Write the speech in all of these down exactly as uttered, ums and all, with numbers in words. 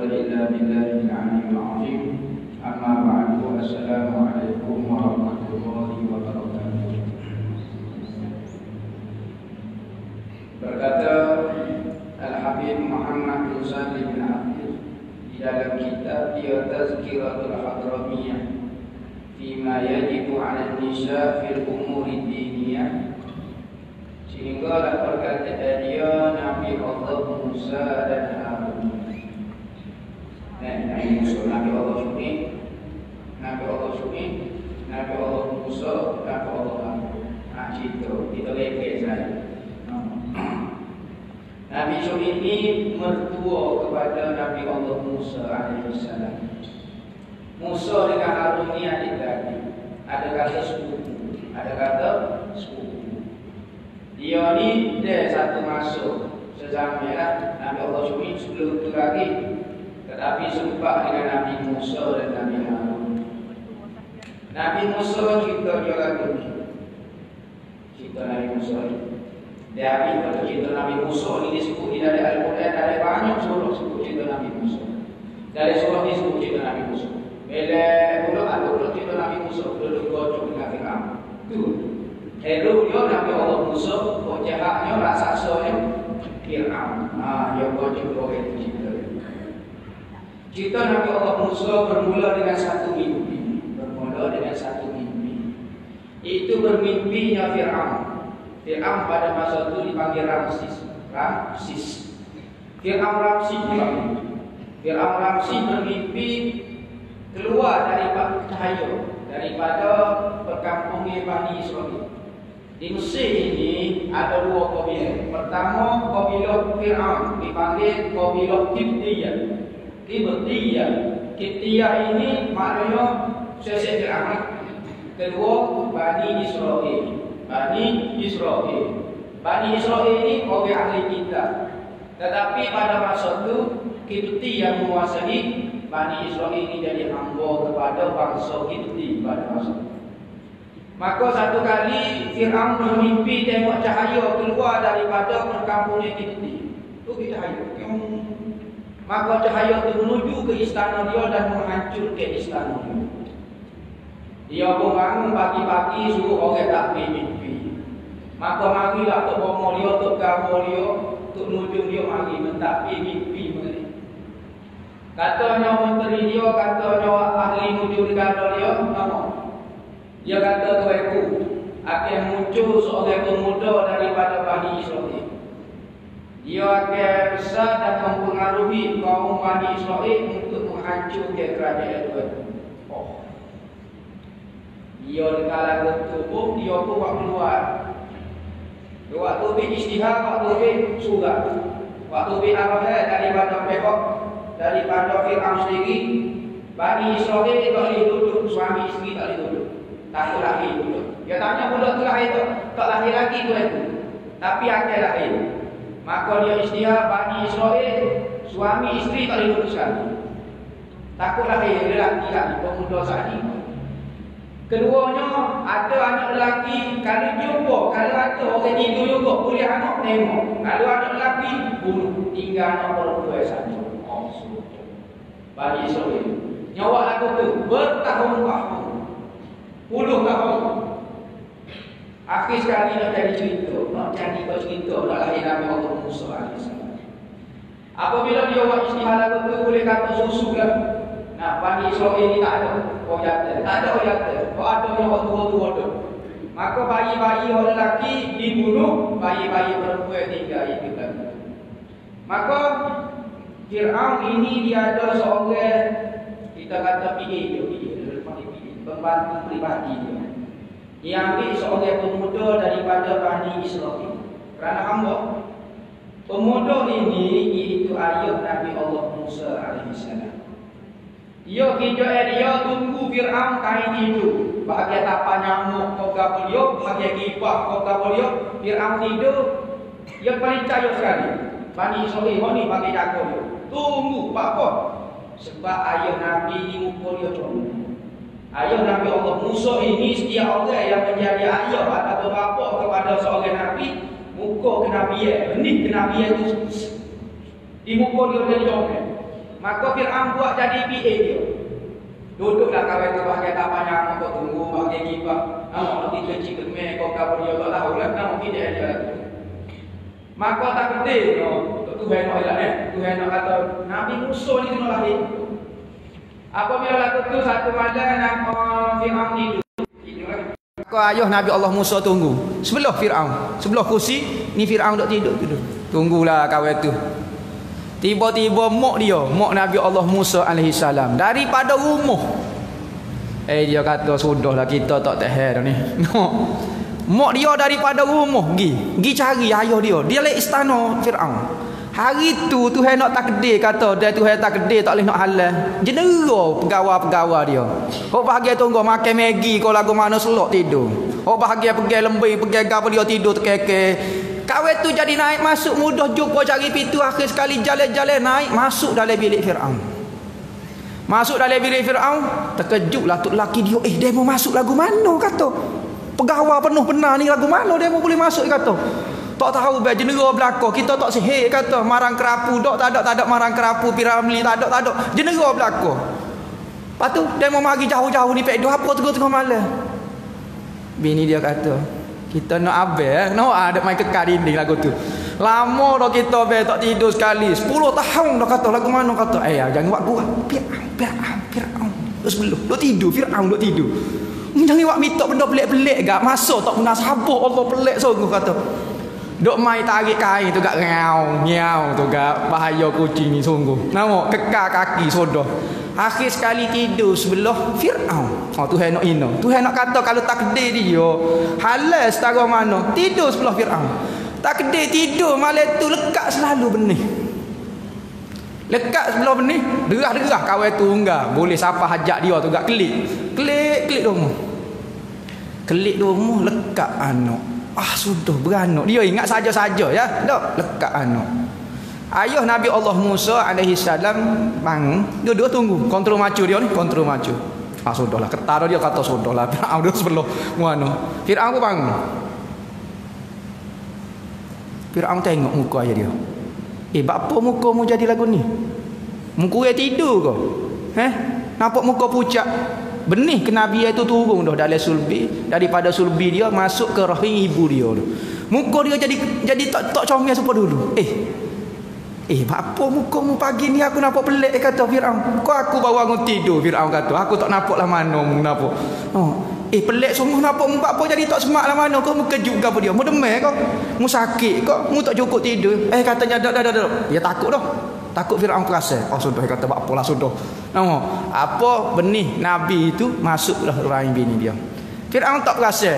إلا بالله العلي العظيم. أما بعد، السلام عليكم ورحمة الله وبركاته. Berkata Al-Habib Muhammad bin Salim bin Abdul di dalam kitab dia Tazkiratul Hadramiyah Fima yajibu 'ala an-nisa fil umuri diniyah, sehingga perkataan dia Nabi Allah Musa dan Harun. Dan Nabi Musa, Nabi Allah Syu'ib, Nabi Allah Syu'ib, Nabi Allah Musa, Nabi Allah Harun. Nah, cerita kita lepek saja. Nabi Syu'ib ini mertua kepada Nabi Allah Musa alaihissalam. Musa dengan Harun ni adik-adik. Ada kata sepupu, ada kata sepupu. Dia ni dia satu masuk sezaman lah Nabi Allah Syu'ib sebelum itu lagi. Tetapi sempat dengan Nabi Musa dan Nabi Harun. Nabi Musa cerita dia lagu ni. Cerita Nabi Musa ni. Dia habis pada cerita Nabi Musa ni disebut di dalam Al-Quran. Ada banyak surah sebut cerita Nabi Musa. Dari surah ni sebut cerita Nabi Musa. Bila pula ada pula cerita Nabi Musa duduk gocok dengan Fir'aun. Tu hero dia Nabi Allah Musa, kok jahatnya raksasanya Fir'aun. Ah, dia gocok orang itu cerita. Cerita Nabi Allah Musa bermula dengan satu mimpi. Bermula dengan satu mimpi. Itu bermimpinya Fir'aun. Fir'aun pada masa itu dipanggil Ramsis. Ramsis. Fir'aun Ramsis dipanggil. Fir'aun Ramsis bermimpi keluar dari cahaya daripada perkampungan Bani Israel. Di Mesir ini ada dua kabilah. Pertama, kabilah Fir'aun dipanggil kabilah Kiptiyah. Kiptiyah. Kiptiyah ini maknanya sesek Fir'aun. Kedua, Bani Israel. Bani Israel. Bani Israel ini orang ahli kitab. Tetapi pada masa itu Kipti yang menguasai Bani Israel ini jadi hamba kepada bangsa Kipti pada masa itu. Maka satu kali Fir'aun bermimpi tengok cahaya keluar daripada perkampungan Kipti. Itu cahaya. Maka cahaya itu menuju ke istana dia dan menghancurkan istana dia. Dia pun bangun pagi-pagi suruh orang tak pergi mimpi. Maka marilah Tok Bomo dia, Tok Gabo dia, Tok Nujung dia mari mentak pergi mimpi mengenai. Katanya menteri dia, katanya ahli nujung negara dia, nama. Dia kata tuanku, akan muncul seorang pemuda daripada Bani Israel. Dia akan besar dan mempengaruhi kaum Bani Israel untuk menghancurkan kerajaan tuanku. Oh. Dia dengan lagu tubuh, dia pun buat keluar. Waktu pergi istihad, waktu pergi surat. Waktu pergi arahan daripada pihak, daripada Fir'aun sendiri. Bani Israel tak boleh duduk, suami isteri tak boleh duduk. Takut lahir duduk. Dia tanya budak tu lahir tu, tak lahir lagi tu itu. Tapi akan lahir. Maka dia istihad, Bani Israel, suami isteri tak boleh duduk sekali. Takut lahir, dia lelaki lagi, pemuda saat ini. Keduanya, ada anak lelaki, kalau jumpa, kalau ada orang tidur juga, boleh anak tengok. Kalau anak lelaki, bunuh. Tinggal anak perempuan saja. Oh, sudah. Bani Israel. Nyawa lagu tu, bertahun-tahun. Puluh tahun. Akhir sekali nak jadi cerita. Nak jadi cerita, nak lahir Nabi Allah Musa alaihissalam. Apabila dia buat istihad lagu tu, boleh kata susu lah. Nah, Bani Israel ini tak ada orang jatuh. Tak ada orang jatuh. Kalau ada orang tua-tua tu. Maka bayi-bayi orang lelaki dibunuh, bayi-bayi perempuan tinggal itu kan. Maka Fir'aun ini dia ada seorang, kita kata P A dia, pembantu pribadi dia. Dia ambil seorang pemuda daripada Bani Israel. Kerana hamba pemuda ini iaitu ayah Nabi Allah Musa alaihissalam. Dia kerja dia tunggu Fir'aun kain tidur. Bahagian tapak nyamuk koka beliau, bahagian kipah koka beliau. Fir'aun tidur. Dia paling percaya sekali. Bani Israel ni bagi jaga dia. Tunggu, apa? Sebab ayah Nabi ni muka dia comel. Ayah Nabi Allah Musa ini setiap orang yang menjadi ayah atau bapa kepada seorang Nabi, muka kenabian, benih kenabian itu di muka dia jadi comel. Maka Fir'aun buat jadi P A dia. Duduklah kawan tu bahagian tapan yang kau tunggu bahagian gibah. Nama nanti kecil kemeh kau kapal dia tak tahu lah. Nama tidak ada. Maka tak penting. Tuhan nak elak ni. Tuhan nak kata Nabi Musa ni kena lahir. Apabila laku tu satu malam nama Fir'aun tidur. Maka ayah Nabi Allah Musa tunggu sebelah Fir'aun, sebelah kursi ni Fir'aun duk tidur tidur. Tunggulah kawan tu. Tiba-tiba mak dia, mak Nabi Allah Musa alaihi salam daripada rumah. Eh dia kata sudahlah kita tak tahan dah ni. No. Mak dia daripada rumah pergi, pergi cari ayah dia. Dia le istana Fir'aun. Hari tu Tuhan nak takdir kata dia Tuhan takdir tak boleh nak halal. Jenera pegawai-pegawai dia. Hok bahagia tunggu makan Maggi kau lagu mana selok tidur. Hok bahagia pergi lembing pergi gapo dia tidur terkeke. Kawan tu jadi naik masuk mudah jumpa cari pintu akhir sekali jalan-jalan naik masuk dalam bilik Fir'aun. Masuk dalam bilik Fir'aun terkejutlah tu lelaki dia eh dia mau masuk lagu mana kata. Pegawai penuh benar ni lagu mana dia mau boleh masuk kata. Tak tahu be jenera belaka kita tak sihir kata marang kerapu dok tak ada tak ada marang kerapu Piramli tak ada tak ada jenera belaka. Lepas tu dia mau mari jauh-jauh ni pek dua apa tengah-tengah malam. Bini dia kata kita nak abel eh nak ada main kekal dinding lagu tu. Lama dah kita be tak tidur sekali sepuluh tahun dah kata lagu mana kata eh jangan buat gua Fir'aun Fir'aun Fir'aun terus belum duk tidur Fir'aun duk tidur. Jangan buat minta benda pelik-pelik gak masuk tak guna sabar Allah pelik sungguh kata. Duk mai tarik kain tu gak ngau, ngiau tu gak bahaya kucing ni sungguh. Nampak kekal kaki sodah. Akhir sekali tidur sebelah Fir'aun. Oh Tuhan nak ina. Tuhan nak kata kalau takdir dia halal setara mana, tidur sebelah Fir'aun. Takdir tidur malam tu lekat selalu benih. Lekat sebelah benih, derah-derah kawan tu enggak. Boleh siapa hajat dia tu gak klik. Klik klik rumah. Klik rumah lekat anak. Ah sudah beranak. Dia ingat saja-saja ya. Tak lekat anak. Ayah Nabi Allah Musa alaihi salam bangun, dua-dua tunggu. Kontrol macu dia ni, kontrol macu. Ah sudahlah, ketar dia kata sudahlah. Fir'aun dia sebelah mana. Fir'aun pun bangun. Fir'aun tengok muka ayah dia. Eh, apa muka mu jadi lagu ni? Muka dia tidur ke? Eh? Nampak muka pucat. Benih kenabian itu turun dah dalam sulbi, daripada sulbi dia masuk ke rahim ibu dia tu. Muka dia jadi jadi tak tak comel sepa dulu. Eh. Eh, apa muka mu pagi ni aku nampak pelik kata Fir'aun. Kau aku bawa bangun tidur Fir'aun kata. Aku tak nampaklah mana mu nampak. Oh. Eh pelik sungguh nampak mu apa jadi tak semak lah mana kau mu kejut ke apa dia. Mu demam kau. Mu sakit kau. Mu tak cukup tidur. Eh katanya dak dak dak. Dia takut dah. Takut Fir'aun perasan. Oh sudah kata apalah sudah. Nama apa benih Nabi itu masuklah rahim bini dia. Fir'aun tak perasan.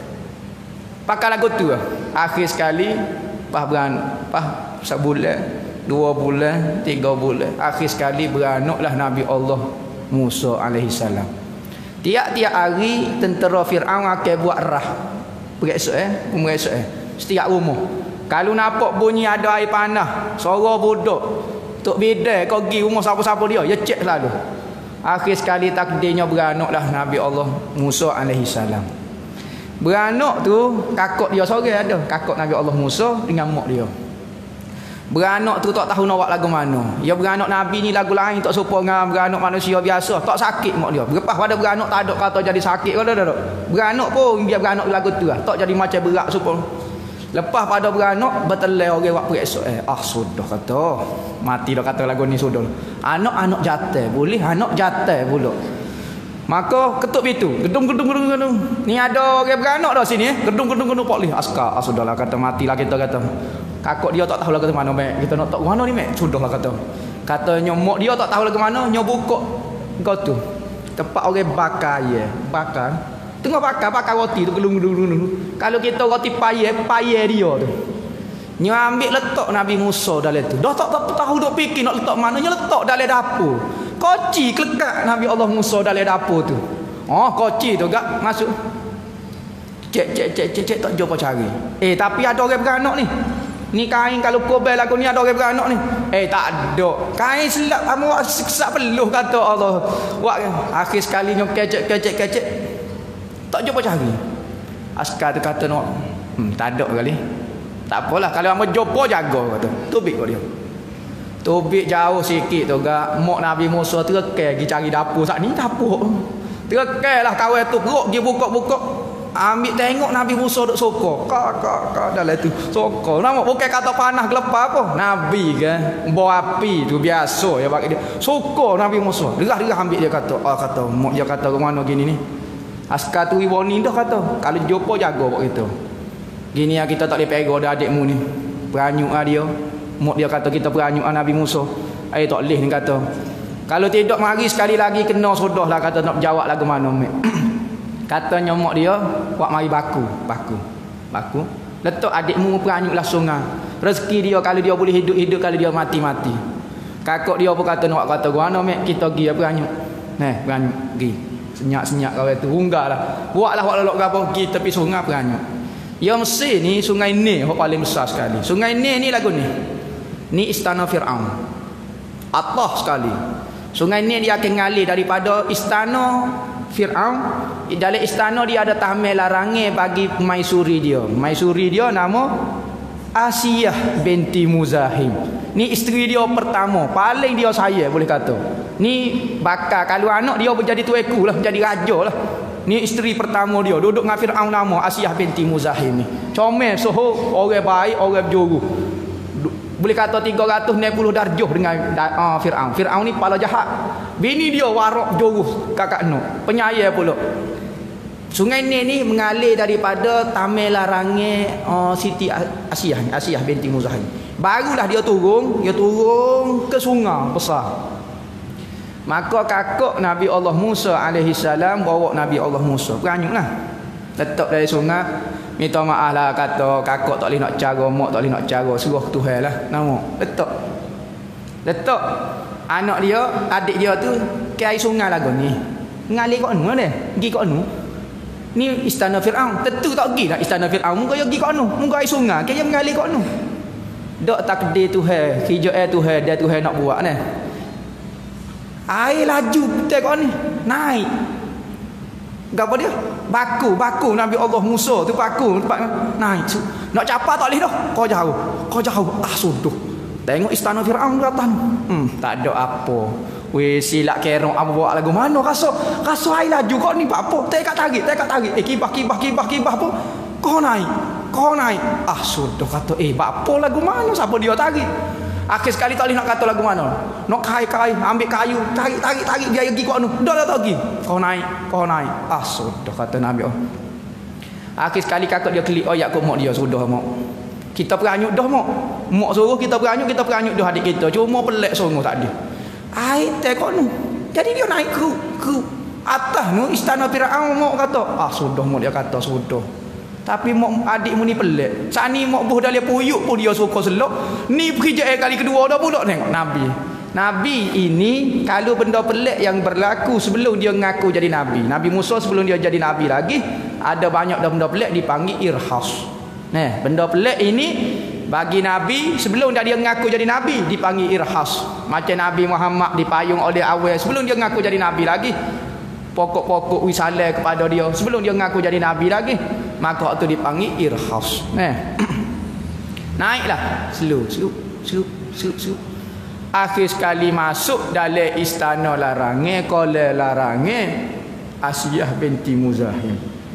Pakai lagu tu. Akhir sekali pas beran pas sebulan, dua bulan, tiga bulan. Akhir sekali beranaklah Nabi Allah Musa alaihi salam. Tiap-tiap hari tentera Fir'aun akan buat rah. Beresok eh, beresok eh. Setiap rumah. Kalau nampak bunyi ada air panah, suara budak tok beda kau pergi rumah siapa-siapa dia, ya cek selalu. Akhir sekali takdirnya beranaklah Nabi Allah Musa alaihi salam. Beranak tu kakak dia seorang ada, kakak Nabi Allah Musa dengan mak dia. Beranak tu tak tahu nak buat lagu mana. Ya beranak Nabi ni lagu lain tak serupa dengan beranak manusia biasa, tak sakit mak dia. Lepas pada beranak tak ada kata jadi sakit kau dah dah. Beranak pun biar beranak lagu tu lah, tak jadi macam berat serupa. Lepas pada beranak bertelai orang buat peresok eh ah sudah kata mati dah kata lagu ni sudah. Anak-anak jatuh boleh, anak jatuh pula. Maka ketuk pintu, gedung-gedung gedung gedung. Ni ada orang beranak dah sini eh. Gedung-gedung gedung boleh. Askar ah sudahlah kata matilah kita kata. Kakak dia tak tahu lah ke mana mek. Kita nak tak mana ni mek. Sudahlah kata. Katanya mak dia tak tahu lah ke mana, nyo buka kau tu. Tempat orang bakar ya, bakar. Tengah bakar, bakar roti tu gelung-gelung. Kalau kita roti payah, payah dia tu. Nyo ambil letak Nabi Musa dalam tu. Dah tak, tak tahu duk fikir nak letak mana, nyo letak dalam dapur. Koci kelekat Nabi Allah Musa dalam dapur tu. Oh, koci tu gak masuk. Cek cek cek cek cek tak jumpa cari. Eh, tapi ada orang beranak ni. Ni kain kalau kobel aku ni ada orang beranak ni. Eh, tak ada. Kain selap kamu siksa peluh kata Allah. Wak akhir sekali nyo kecek kecek kecek. Tak jumpa cari. Askar tu kata nak, hmm, tak ada kali. Tak apalah kalau hamba jumpa jaga kata. Tubik kau dia. Tobik jauh sikit tu gak mak Nabi Musa terkel pergi cari dapur sat ni dapur. Terkel lah kawan tu perut pergi buka-buka. Ambil tengok Nabi Musa duk sokor. Kak kak kak dalam tu sokor. Nama bukan kata panas gelepar apa. Nabi kan bawa api tu biasa ya bagi dia. Sokor Nabi Musa. Derah-derah ambil dia kata. Ah kata mak dia kata ke mana gini ni. Askar tu warning dah kata. Kalau jumpa jaga buat gitu. Gini yang kita tak boleh pegang dah adikmu ni. Peranyuk ah dia. Mak dia kata kita peranyuk ah Nabi Musa. Ai tak leh ni kata. Kalau tidak mari sekali lagi kena sudah lah kata nak jawab lagu mana mek. Katanya mak dia buat mari baku, baku. Baku. Letak adikmu peranyuklah sungai. Rezeki dia kalau dia boleh hidup-hidup, kalau dia mati-mati. Kakak dia pun kata nak kata gua mana mek kita pergi peranyuk. Nah, peranyuk pergi. Senyak-senyak kau tu unggahlah. Buatlah buat lolok gapo pergi tepi sungai peranyuk. Ya Mesir ni sungai Nil yang paling besar sekali. Sungai Nil ni lagu ni. Ni istana Firaun. Atas sekali. Sungai Nil dia akan ngalir daripada istana Firaun. Dalam istana dia ada tahmil larangan bagi maisuri dia. Maisuri dia nama Asiyah binti Muzahim. Ni isteri dia pertama, paling dia saya boleh kata. Ni bakal kalau anak dia menjadi tueku lah, menjadi raja lah. Ni isteri pertama dia, duduk dengan Firaun nama Asiyah binti Muzahim ni. Comel soho, orang baik, orang berjuru. Boleh kata tiga ratus enam puluh darjah dengan uh, Firaun. Firaun ni kepala jahat. Bini dia warak juru kakak Nuh. Penyayang pula. Sungai Nil ni mengalir daripada tamil larangan uh, Siti Asiyah ni, Asiyah binti Muzahim. Barulah dia turun, dia turun ke sungai besar. Maka kakak Nabi Allah Musa alaihi salam bawa Nabi Allah Musa. Peranyuklah. Letak dari sungai. Minta maaf lah kata kakak tak boleh nak cara, mak tak boleh nak cara, suruh Tuhan lah nama. Letak. Letak. Anak dia, adik dia tu ke air sungai lagu ni. Ngalir kat anu dah. Pergi kat anu. Ni istana Firaun. Tentu tak pergi nak istana Firaun. Muka dia pergi kat anu. Muka air sungai. Ke dia mengalir kat anu. Dak takdir Tuhan, hijau air Tuhan, dia Tuhan nak buat ni. Air laju betul kat ni. Naik. Gapo dia? Baku, baku Nabi Allah Musa tu baku tempat naik. Nak capai tak boleh dah. Kau jauh. Kau jauh. Ah sudah. Tengok istana Firaun ke atas. Hmm, tak ada apa. Weh silap kerong apa bawa lagu mana kasut. Kasut air laju kau ni buat apa? Tekak tarik, tekak tarik. Eh kibah kibah kibah kibah apa? Kau naik. Kau naik. Ah sudah kata eh buat apa lagu mana siapa dia tarik? Akhir sekali tak boleh nak kata lagu mana. Nak kai-kai, ambil kayu, tarik-tarik-tarik biar pergi kau anu. Dah dah tak pergi. Kau naik, kau naik. Ah sudah kata Nabi. Oh. Akhir sekali kakak dia klik, oh Yakub mak dia sudah mak. Kita peranyuk dah mak. Mak suruh kita peranyuk, kita peranyuk dah adik kita. Cuma pelik sungguh tak ada. Ai tekok nu. Jadi dia naik ke ke atas nu istana Firaun mak kata. Ah sudah mak dia kata sudah. Tapi mak adikmu ni pelik. Sani mak buh dalam puyuk pun dia suka selok. Ni pergi kali kedua dah pula tengok Nabi. Nabi ini kalau benda pelik yang berlaku sebelum dia ngaku jadi Nabi. Nabi Musa sebelum dia jadi Nabi lagi. Ada banyak dah benda pelik dipanggil irhas. Nah, benda pelik ini bagi Nabi sebelum dia ngaku jadi Nabi dipanggil irhas. Macam Nabi Muhammad dipayung oleh awal sebelum dia ngaku jadi Nabi lagi. Pokok-pokok wisalah kepada dia sebelum dia ngaku jadi Nabi lagi. Maka waktu dipanggil irhas. Nah. Naiklah slow slow slow slow slow. Akhir sekali masuk dalam istana larangan, kolam larangan Asiyah binti Muzahim.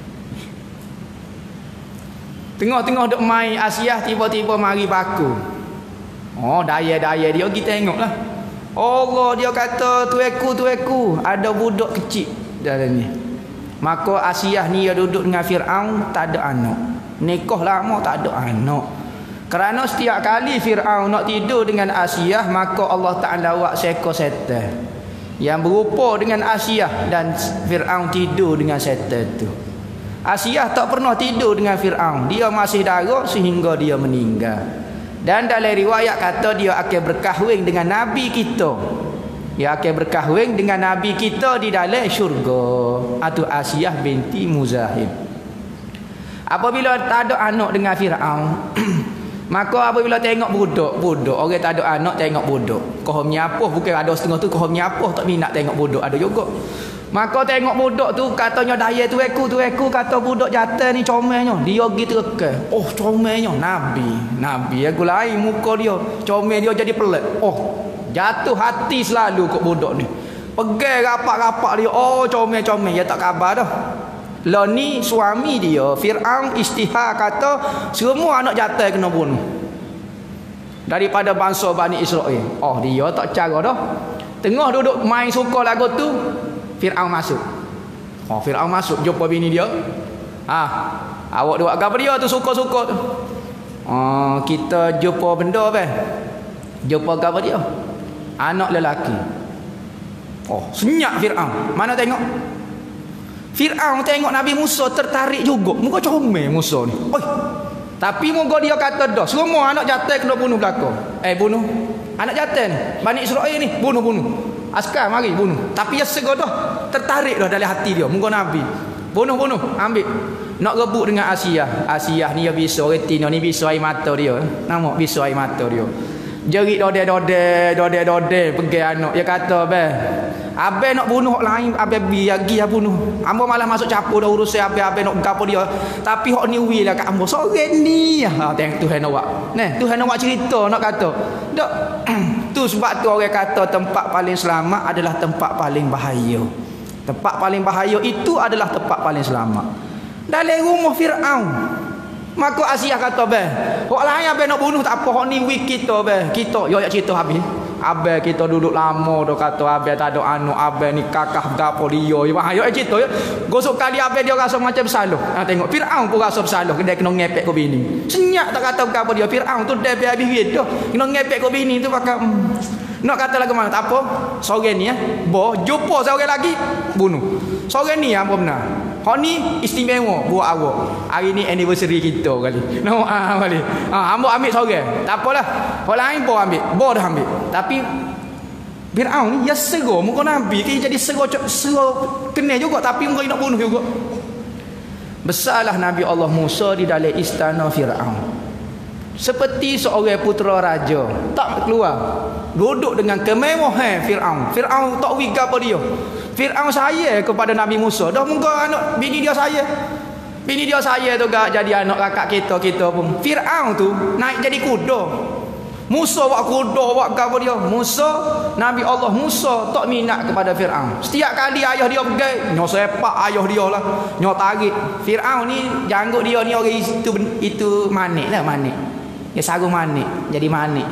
Tengok-tengok duk main Asiyah tiba-tiba mari baku. Oh, daya-daya dia pergi tengoklah. Allah dia kata tueku tueku ada budak kecil dalam ni. Maka Asiyah ni dia duduk dengan Firaun tak ada anak. Nikah lama tak ada anak. Kerana setiap kali Firaun nak tidur dengan Asiyah, maka Allah Taala buat seekor setan yang berupa dengan Asiyah dan Firaun tidur dengan setan tu. Asiyah tak pernah tidur dengan Firaun. Dia masih darah sehingga dia meninggal. Dan dalam riwayat kata dia akan berkahwin dengan Nabi kita. Dia akan berkahwin dengan Nabi kita di dalam syurga. Itu Asiyah binti Muzahim. Apabila tak ada anak dengan Firaun, maka apabila tengok budak, budak orang tak ada anak tengok budak. Kau menyapuh bukan ada setengah tu kau menyapuh tak minat tengok budak ada juga. Maka tengok budak tu katanya daya tu eku tu eku kata budak jatuh ni comelnya. Dia pergi terke. Oh comelnya Nabi. Nabi aku lain muka dia. Comel dia jadi pelik. Oh jatuh hati selalu kok budak ni. Pegang rapak-rapak dia. Oh comel-comel. Dia tak khabar dah. Lah ni suami dia Fir'aun istihar kata semua anak jatuh kena bunuh daripada bangsa Bani Israel. Oh dia tak cara dah. Tengah duduk main suka lagu tu Fir'aun masuk. Oh Fir'aun masuk jumpa bini dia. Ah, awak buat apa dia tu suka-suka tu? Oh kita jumpa benda apa? Jumpa apa dia? Anak lelaki. Oh senyap Fir'aun. Mana tengok? Fir'aun tengok Nabi Musa tertarik juga. Muka comel Musa ni. Oi. Tapi muka dia kata dah semua anak jatuh kena bunuh belaka. Eh bunuh. Anak jatuh ni Bani Israel ni bunuh-bunuh. Askar mari bunuh. Tapi dia segera dah tertarik dah dalam hati dia muka Nabi. Bunuh-bunuh ambil. Nak rebut dengan Asiyah. Asiyah ni dia bisa retina ni bisa air mata dia. Nama bisa air mata dia. Jerit dode-dode, dode-dode pergi anak. Dia kata, "Abang, abang nak bunuh orang lain, abang biar pergi bunuh. Ambo malah masuk campur dah urusan abang, abang nak gapo dia. Tapi hok ni wi lah kat ambo. Sore ni." Ha tengok Tuhan awak. Nah, Tuhan awak cerita nak kata. Dak tu sebab tu orang kata tempat paling selamat adalah tempat paling bahaya. Tempat paling bahaya itu adalah tempat paling selamat. Dalam rumah Fir'aun. Maka Asiyah kata, "Beh, hok lain abang nak bunuh tak apa, hok ni wik kita beh. Kita yo yak cerita habis. Abang kita duduk lama dah kata abang tak ada anak, abang ni kakah gapo dia. Yo ayo cerita yo. Gosok kali abang dia rasa macam bersalah. Ha tengok Firaun pun rasa bersalah, dia kena ngepek ke bini. Senyak tak kata gapo dia. Firaun tu dah habis wid dah. Kena ngepek ke bini tu pakai hmm. Nak kata lagu mana tak apa. Sore ni ya, boh jumpa seorang lagi bunuh. Sore ni apa benar? Hak ni istimewa buat awak. Hari ni anniversary kita kali. Nak ah kali. Ah hamba ambil sore. Tak apalah. Hak lain boh ambil. Boh dah ambil. Tapi Firaun ni ya seru muka Nabi dia jadi seru seru kena juga tapi muka nak bunuh juga. Besarlah Nabi Allah Musa di dalam istana Firaun. Seperti seorang putera raja, tak keluar. Duduk dengan kemewahan Firaun. Firaun tak wiga apa dia. Firaun saya kepada Nabi Musa. Dah muka anak bini dia saya. Bini dia saya tu gak jadi anak kakak kita kita pun. Firaun tu naik jadi kuda. Musa buat kuda buat apa dia. Musa Nabi Allah Musa tak minat kepada Firaun. Setiap kali ayah dia pergi, nyo sepak ayah dia lah. Nyo tarik. Firaun ni janggut dia ni orang itu itu manik lah manik. Dia sarung manik, jadi manik.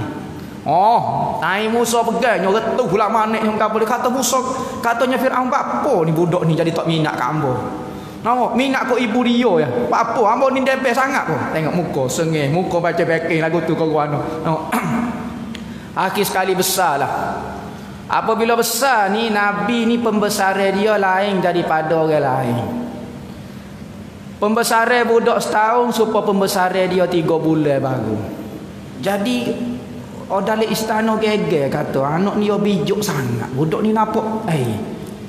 Oh, naik Musa pegang, nyo retuh pula manik yang apa dia kata Musa, katanya Firaun apa ni budak ni jadi tak minat kat ambo. Nampak minat kok ibu dia ya. Apa ambo ni dempel sangat pun. Tengok muka sengih, muka baca backing lagu tu kau anu. Akhir sekali besarlah. Apabila besar ni Nabi ni pembesaran dia lain daripada orang lain. Pembesaran budak setahun supaya pembesaran dia tiga bulan baru. Jadi oh dalam istana geger kata anak ni bijak sangat. Budak ni nampak eh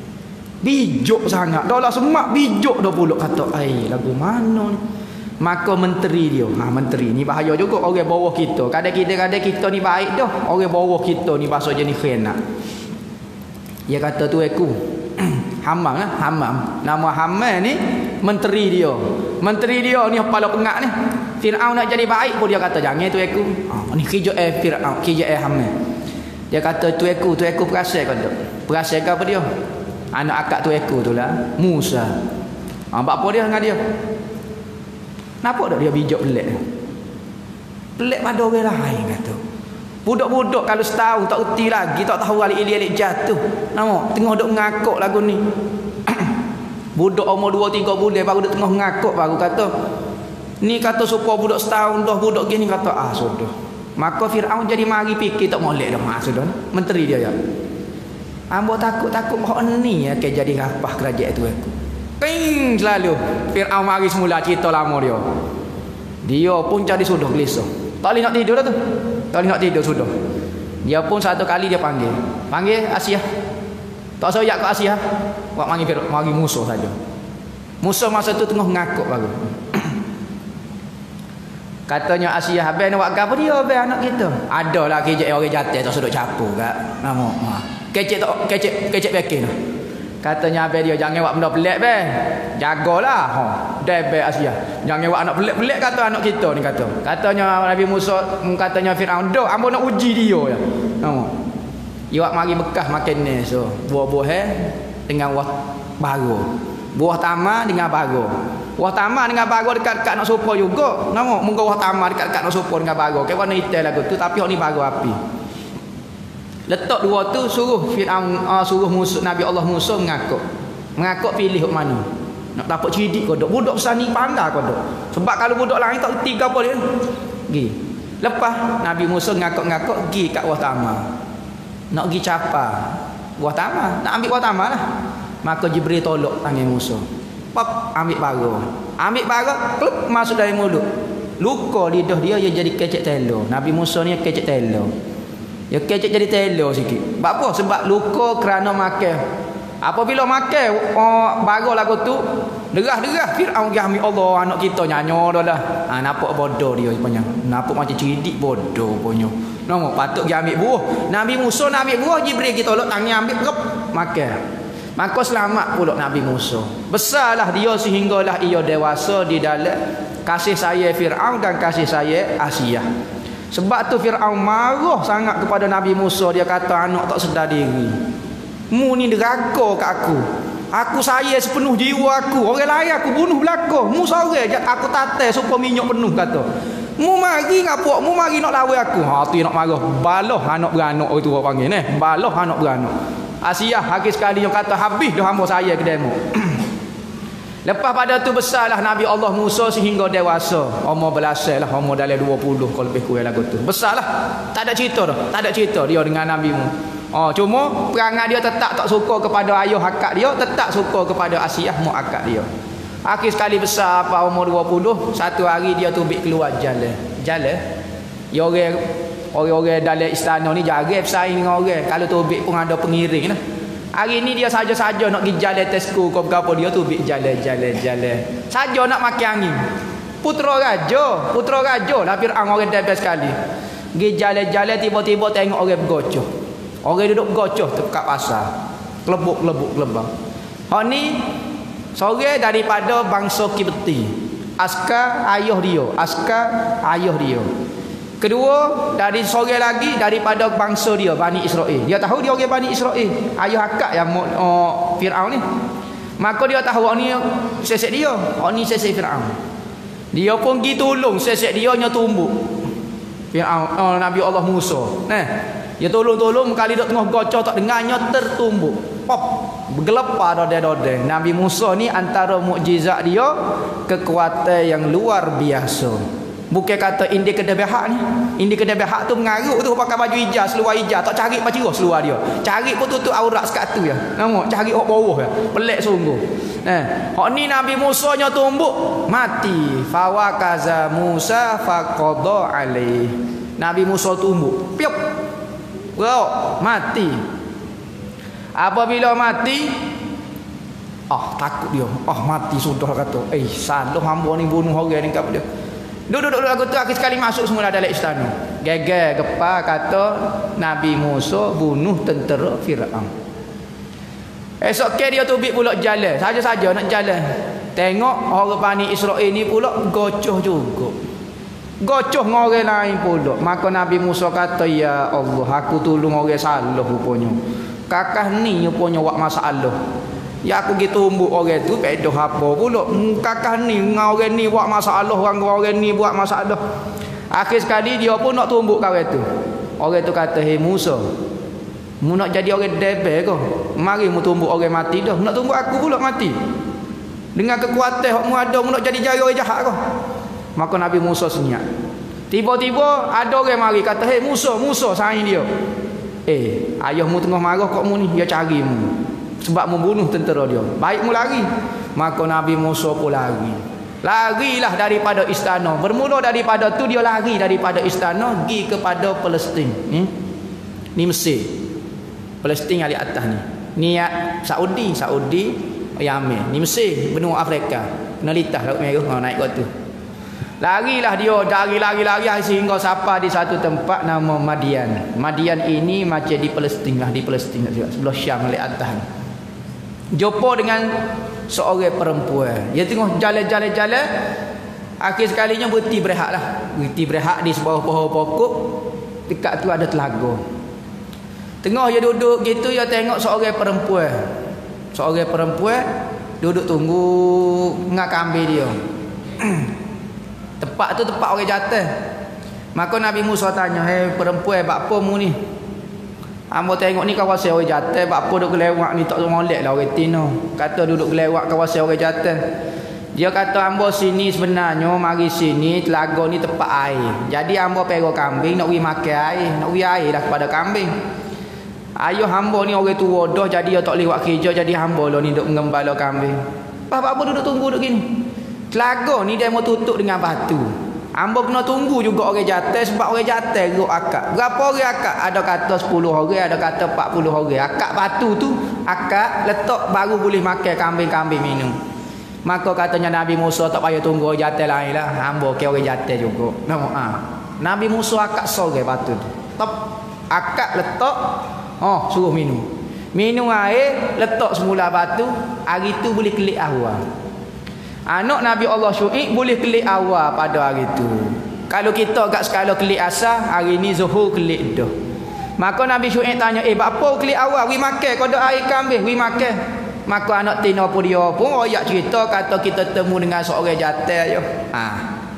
bijak sangat. Dah lah semak bijak dah pula kata eh lagu mana ni. Maka menteri dia, ha menteri ni bahaya juga orang bawah kita. Kadang-kadang kita ni baik dah, orang bawah kita ni bahasa jenis khianat. Dia kata tu aku Hammam lah, Hammam. Nama Hammam ni menteri dia. Menteri dia ni kepala pengak ni. Firaun nak jadi baik pun dia kata jangan tu aku. Ha ni kerja eh Firaun, kerja eh Hammam. Dia kata tu aku, tu aku perasan kata. Perasan apa dia? Anak akak tu aku tu lah, Musa. Ha apa dia dengan dia? Nampak tak dia bijak pelik? Pelik pada orang lain kata. Budak-budak kalau setahun tak reti lagi, tak tahu alik-alik jatuh. Nampak tengah duk ngakuk lagu ni. Budak umur dua tiga bulan baru duk tengah ngakuk baru kata ni kata supaya budak setahun dah budak gini kata ah sudah. Maka Firaun jadi mari fikir tak molek dah mak sudah. Menteri dia ya. Ambo takut-takut hak ni ya ke jadi rapah kerajaan tu aku. Ping selalu Firaun mari semula cerita lama dia. Dia pun jadi sudah gelisah. Tak boleh nak tidur dah tu. Tak boleh nak tidur sudah. Dia pun satu kali dia panggil. Panggil Asiyah. Tak soyak ke Asiyah. Buat panggil Firaun, mari Musa saja. Musa masa tu tengah ngakuk baru. Katanya Asiyah, "Abang nak buat apa dia abang anak kita?" Adalah kecek orang jatuh tak sudah capur kat. Nama. Ha. Kecek tak kecek kecek bekin. Katanya abang dia, jangan buat benda pelik be. Jagalah. Ha, debe Asia. Jangan buat anak pelik-pelik kata anak kita ni kata. Katanya Nabi Musa, katanya Firaun, "Dak, hamba nak uji dia ya." Nampak. Dia buat mari bekas makan ni so. Buah-buah eh dengan buah baru. Buah tamar dengan baru. Buah tamar dengan baru dekat-dekat nak sopa juga. Nampak muka buah tamar dekat-dekat nak sopa dengan baru. Kayak warna hitam lagu tu tapi hok ni baru api. Letak dua tu suruh Firaun uh, suruh Musa, Nabi Allah Musa mengakuk. Mengakuk pilih hok mana. Nak dapat cerdik kodok. Budak besar ni pandai kodok. Sebab kalau budak lain tak reti ke apa dia. Gi. Lepas Nabi Musa ngakuk-ngakuk gi kat buah tamar. Nak gi capa buah tamar, nak ambil buah tamar lah. Maka Jibril tolak tangan Musa. Pop ambil baru. Ambil baru, klub masuk dalam mulut. Luka lidah dia dia jadi kecek telo. Nabi Musa ni kecek telo. Dia kecek jadi telo sikit. Sebab apa? Sebab luka kerana makan. Apabila makan oh, baru lagu tu derah-derah Firaun dia ambil Allah anak kita nyanyo dah dah. Ha, nampak bodoh dia sebenarnya. Nampak macam cerdik bodoh punya. Nama patut dia ambil buah. Nabi Musa nak ambil buah, Jibril kita tolak tangan ambil rep makan. Maka selamat pula Nabi Musa. Besarlah dia sehinggalah ia dewasa di dalam kasih sayang Firaun dan kasih sayang Asia. Sebab tu Firaun marah sangat kepada Nabi Musa. Dia kata anak tak sedar diri. Mu ni deraka kat aku. Aku sayang sepenuh jiwa aku. Orang lain aku bunuh belaka. Mu sore aku tatai supaya minyak penuh kata. Mu mari ngapuk, mu mari nak lawan aku. Ha tu nak marah. Baloh anak beranak itu orang panggil neh. Baloh anak beranak. Asia hakis sekali yang kata habis dah hamba saya ke demo. Lepas pada tu besarlah Nabi Allah Musa sehingga dewasa. Umur belasan lah, umur dalam dua puluh kalau lebih kurang lagu tu. Besarlah. Tak ada cerita dah. Tak ada cerita dia dengan Nabi Mu. Oh, cuma perangai dia tetap tak suka kepada ayah akak dia, tetap suka kepada Asia mak akak dia. Akhir sekali besar apa umur dua puluh, satu hari dia tubik keluar jalan. Jalan. Ya orang orang-orang dalam istana ni jarang bersaing dengan orang. Kalau tubik pun ada pengiring lah. Hari ni dia saja-saja nak pergi jalan tesku ke apa dia tu bik jalan-jalan-jalan. Saja nak makan angin. Putera raja, putera raja lah Firaun orang debat sekali. Pergi jalan-jalan tiba-tiba tengok orang bergocoh. Orang duduk bergocoh dekat pasar. Kelebuk-kelebuk kelebang. Hak ni sore daripada bangsa Kipti. Askar ayah dia, askar ayah dia. Kedua, dari sore lagi daripada bangsa dia, Bani Israel. Dia tahu dia orang Bani Israel. Ayah akak yang uh, Firaun ni. Maka dia tahu orang ni sesek dia. Orang ni sesek Firaun. Dia pun pergi tolong sesek dia nya tumbuk. Firaun, uh, Nabi Allah Musa. Nah, dia tolong-tolong kali dok tengah gocor tak dengarnya tertumbuk. Pop, bergelepar dode-dode. Nabi Musa ni antara mukjizat dia kekuatan yang luar biasa. Bukan kata indi kedai behak ni. Indi kedai behak tu mengaruk tu pakai baju hijau, seluar hijau. Tak cari pacarah seluar dia. Cari pun tutup aurat sekat tu ya. Nampak cari hok bawah ya. Pelik sungguh. Eh, hok ni Nabi Musa nya tumbuk mati. Fa kaza Musa faqada alaih. Nabi Musa tumbuk. Piup. Bro, mati. Apabila mati, ah takut dia. Ah mati sudah kata. Eh, salah hamba ni bunuh orang ni kat dia. Duduk-duduk aku tu akhir sekali masuk semula dalam istana. Geger gepa kata Nabi Musa bunuh tentera Firaun. Esok ke dia tubik pula jalan. Saja-saja nak jalan. Tengok orang Bani Israel ni pula gocoh juga. Gocoh dengan orang lain pula. Maka Nabi Musa kata, ya Allah, aku tolong orang salah rupanya. Kakak ni rupanya buat masalah. Ya aku pergi tumbuk orang tu pedoh apa pula. Kakak ni dengan orang ni buat masalah, orang orang ni buat masalah. Akhir sekali dia pun nak tumbuk kawan tu. Orang tu kata, "Hei Musa, mu nak jadi orang debel ke? Mari mu tumbuk orang mati dah. Nak tumbuk aku pula mati. Dengan kekuatan hak mu ada, mu nak jadi jari orang jahat ke?" Maka Nabi Musa senyap. Tiba-tiba ada orang mari kata, "Hei Musa, Musa saing dia. Eh, ayahmu tengah marah kok mu ni, dia cari mu. Sebab membunuh tentera dia. Baik mu lari." Maka Nabi Musa pun lari. Larilah daripada istana. Bermula daripada tu dia lari daripada istana pergi kepada Palestin. Ni, ni Mesir. Palestin yang di atas ni. Ni Saudi, Saudi, Yamen. Ni Mesir, benua Afrika. Kena litah Laut Merah, ha, naik kat tu. Larilah dia, dari lari-lari sehingga sampai di satu tempat nama Madian. Madian ini macam di Palestin lah, di Palestin sebelah Syam di atas ni. Jumpa dengan seorang perempuan. Dia tengok jalan-jalan-jalan. Akhir sekalinya berhenti berehat lah. Berhenti berehat di sebuah pohon pokok. Dekat tu ada telaga. Tengah dia duduk gitu, dia tengok seorang perempuan. Seorang perempuan duduk tunggu ngak kambing dia. Tempat tu tempat orang jatuh. Maka Nabi Musa tanya, "Hei perempuan, buat apa mu ni? Hamba tengok ni kawasan orang jatuh, buat apa duduk kelewat ni, tak molek lah orang tino." Kata duduk kelewat kawasan orang jatuh. Dia kata, "Hamba sini sebenarnya mari sini telaga ni tempat air. Jadi hamba pergi kambing nak pergi makan air, nak pergi air dah kepada kambing. Ayah hamba ni orang tua dah, jadi dia tak lewat kerja, jadi hamba lah ni duk mengembala kambing." Apa-apa duduk tunggu duduk gini. Telaga ni dia mau tutup dengan batu. Hamba kena tunggu juga orang jatuh, sebab orang jatuh geruk akak. Berapa orang akak? Ada kata sepuluh orang, ada kata empat puluh orang. Akak batu tu, akak letak baru boleh makan kambing-kambing minum. Maka katanya Nabi Musa, tak payah tunggu orang jatuh lain lah. Hamba ke orang jatuh juga. Nama, ha. Nabi Musa akak sore batu tu. Top, akak letak, oh suruh minum. Minum air, letak semula batu. Hari tu boleh kelik awal. Anak Nabi Allah Syuaib boleh kelik awal pada hari tu. Kalau kita kat skala kelik asar, hari ni zuhur kelik dah. Maka Nabi Syuaib tanya, "Eh, apa kelik awal? Wi makan kau ada air kambing, wi makan." Maka anak tina pun dia pun royak cerita, kata kita temu dengan seorang jatuh je. Ha.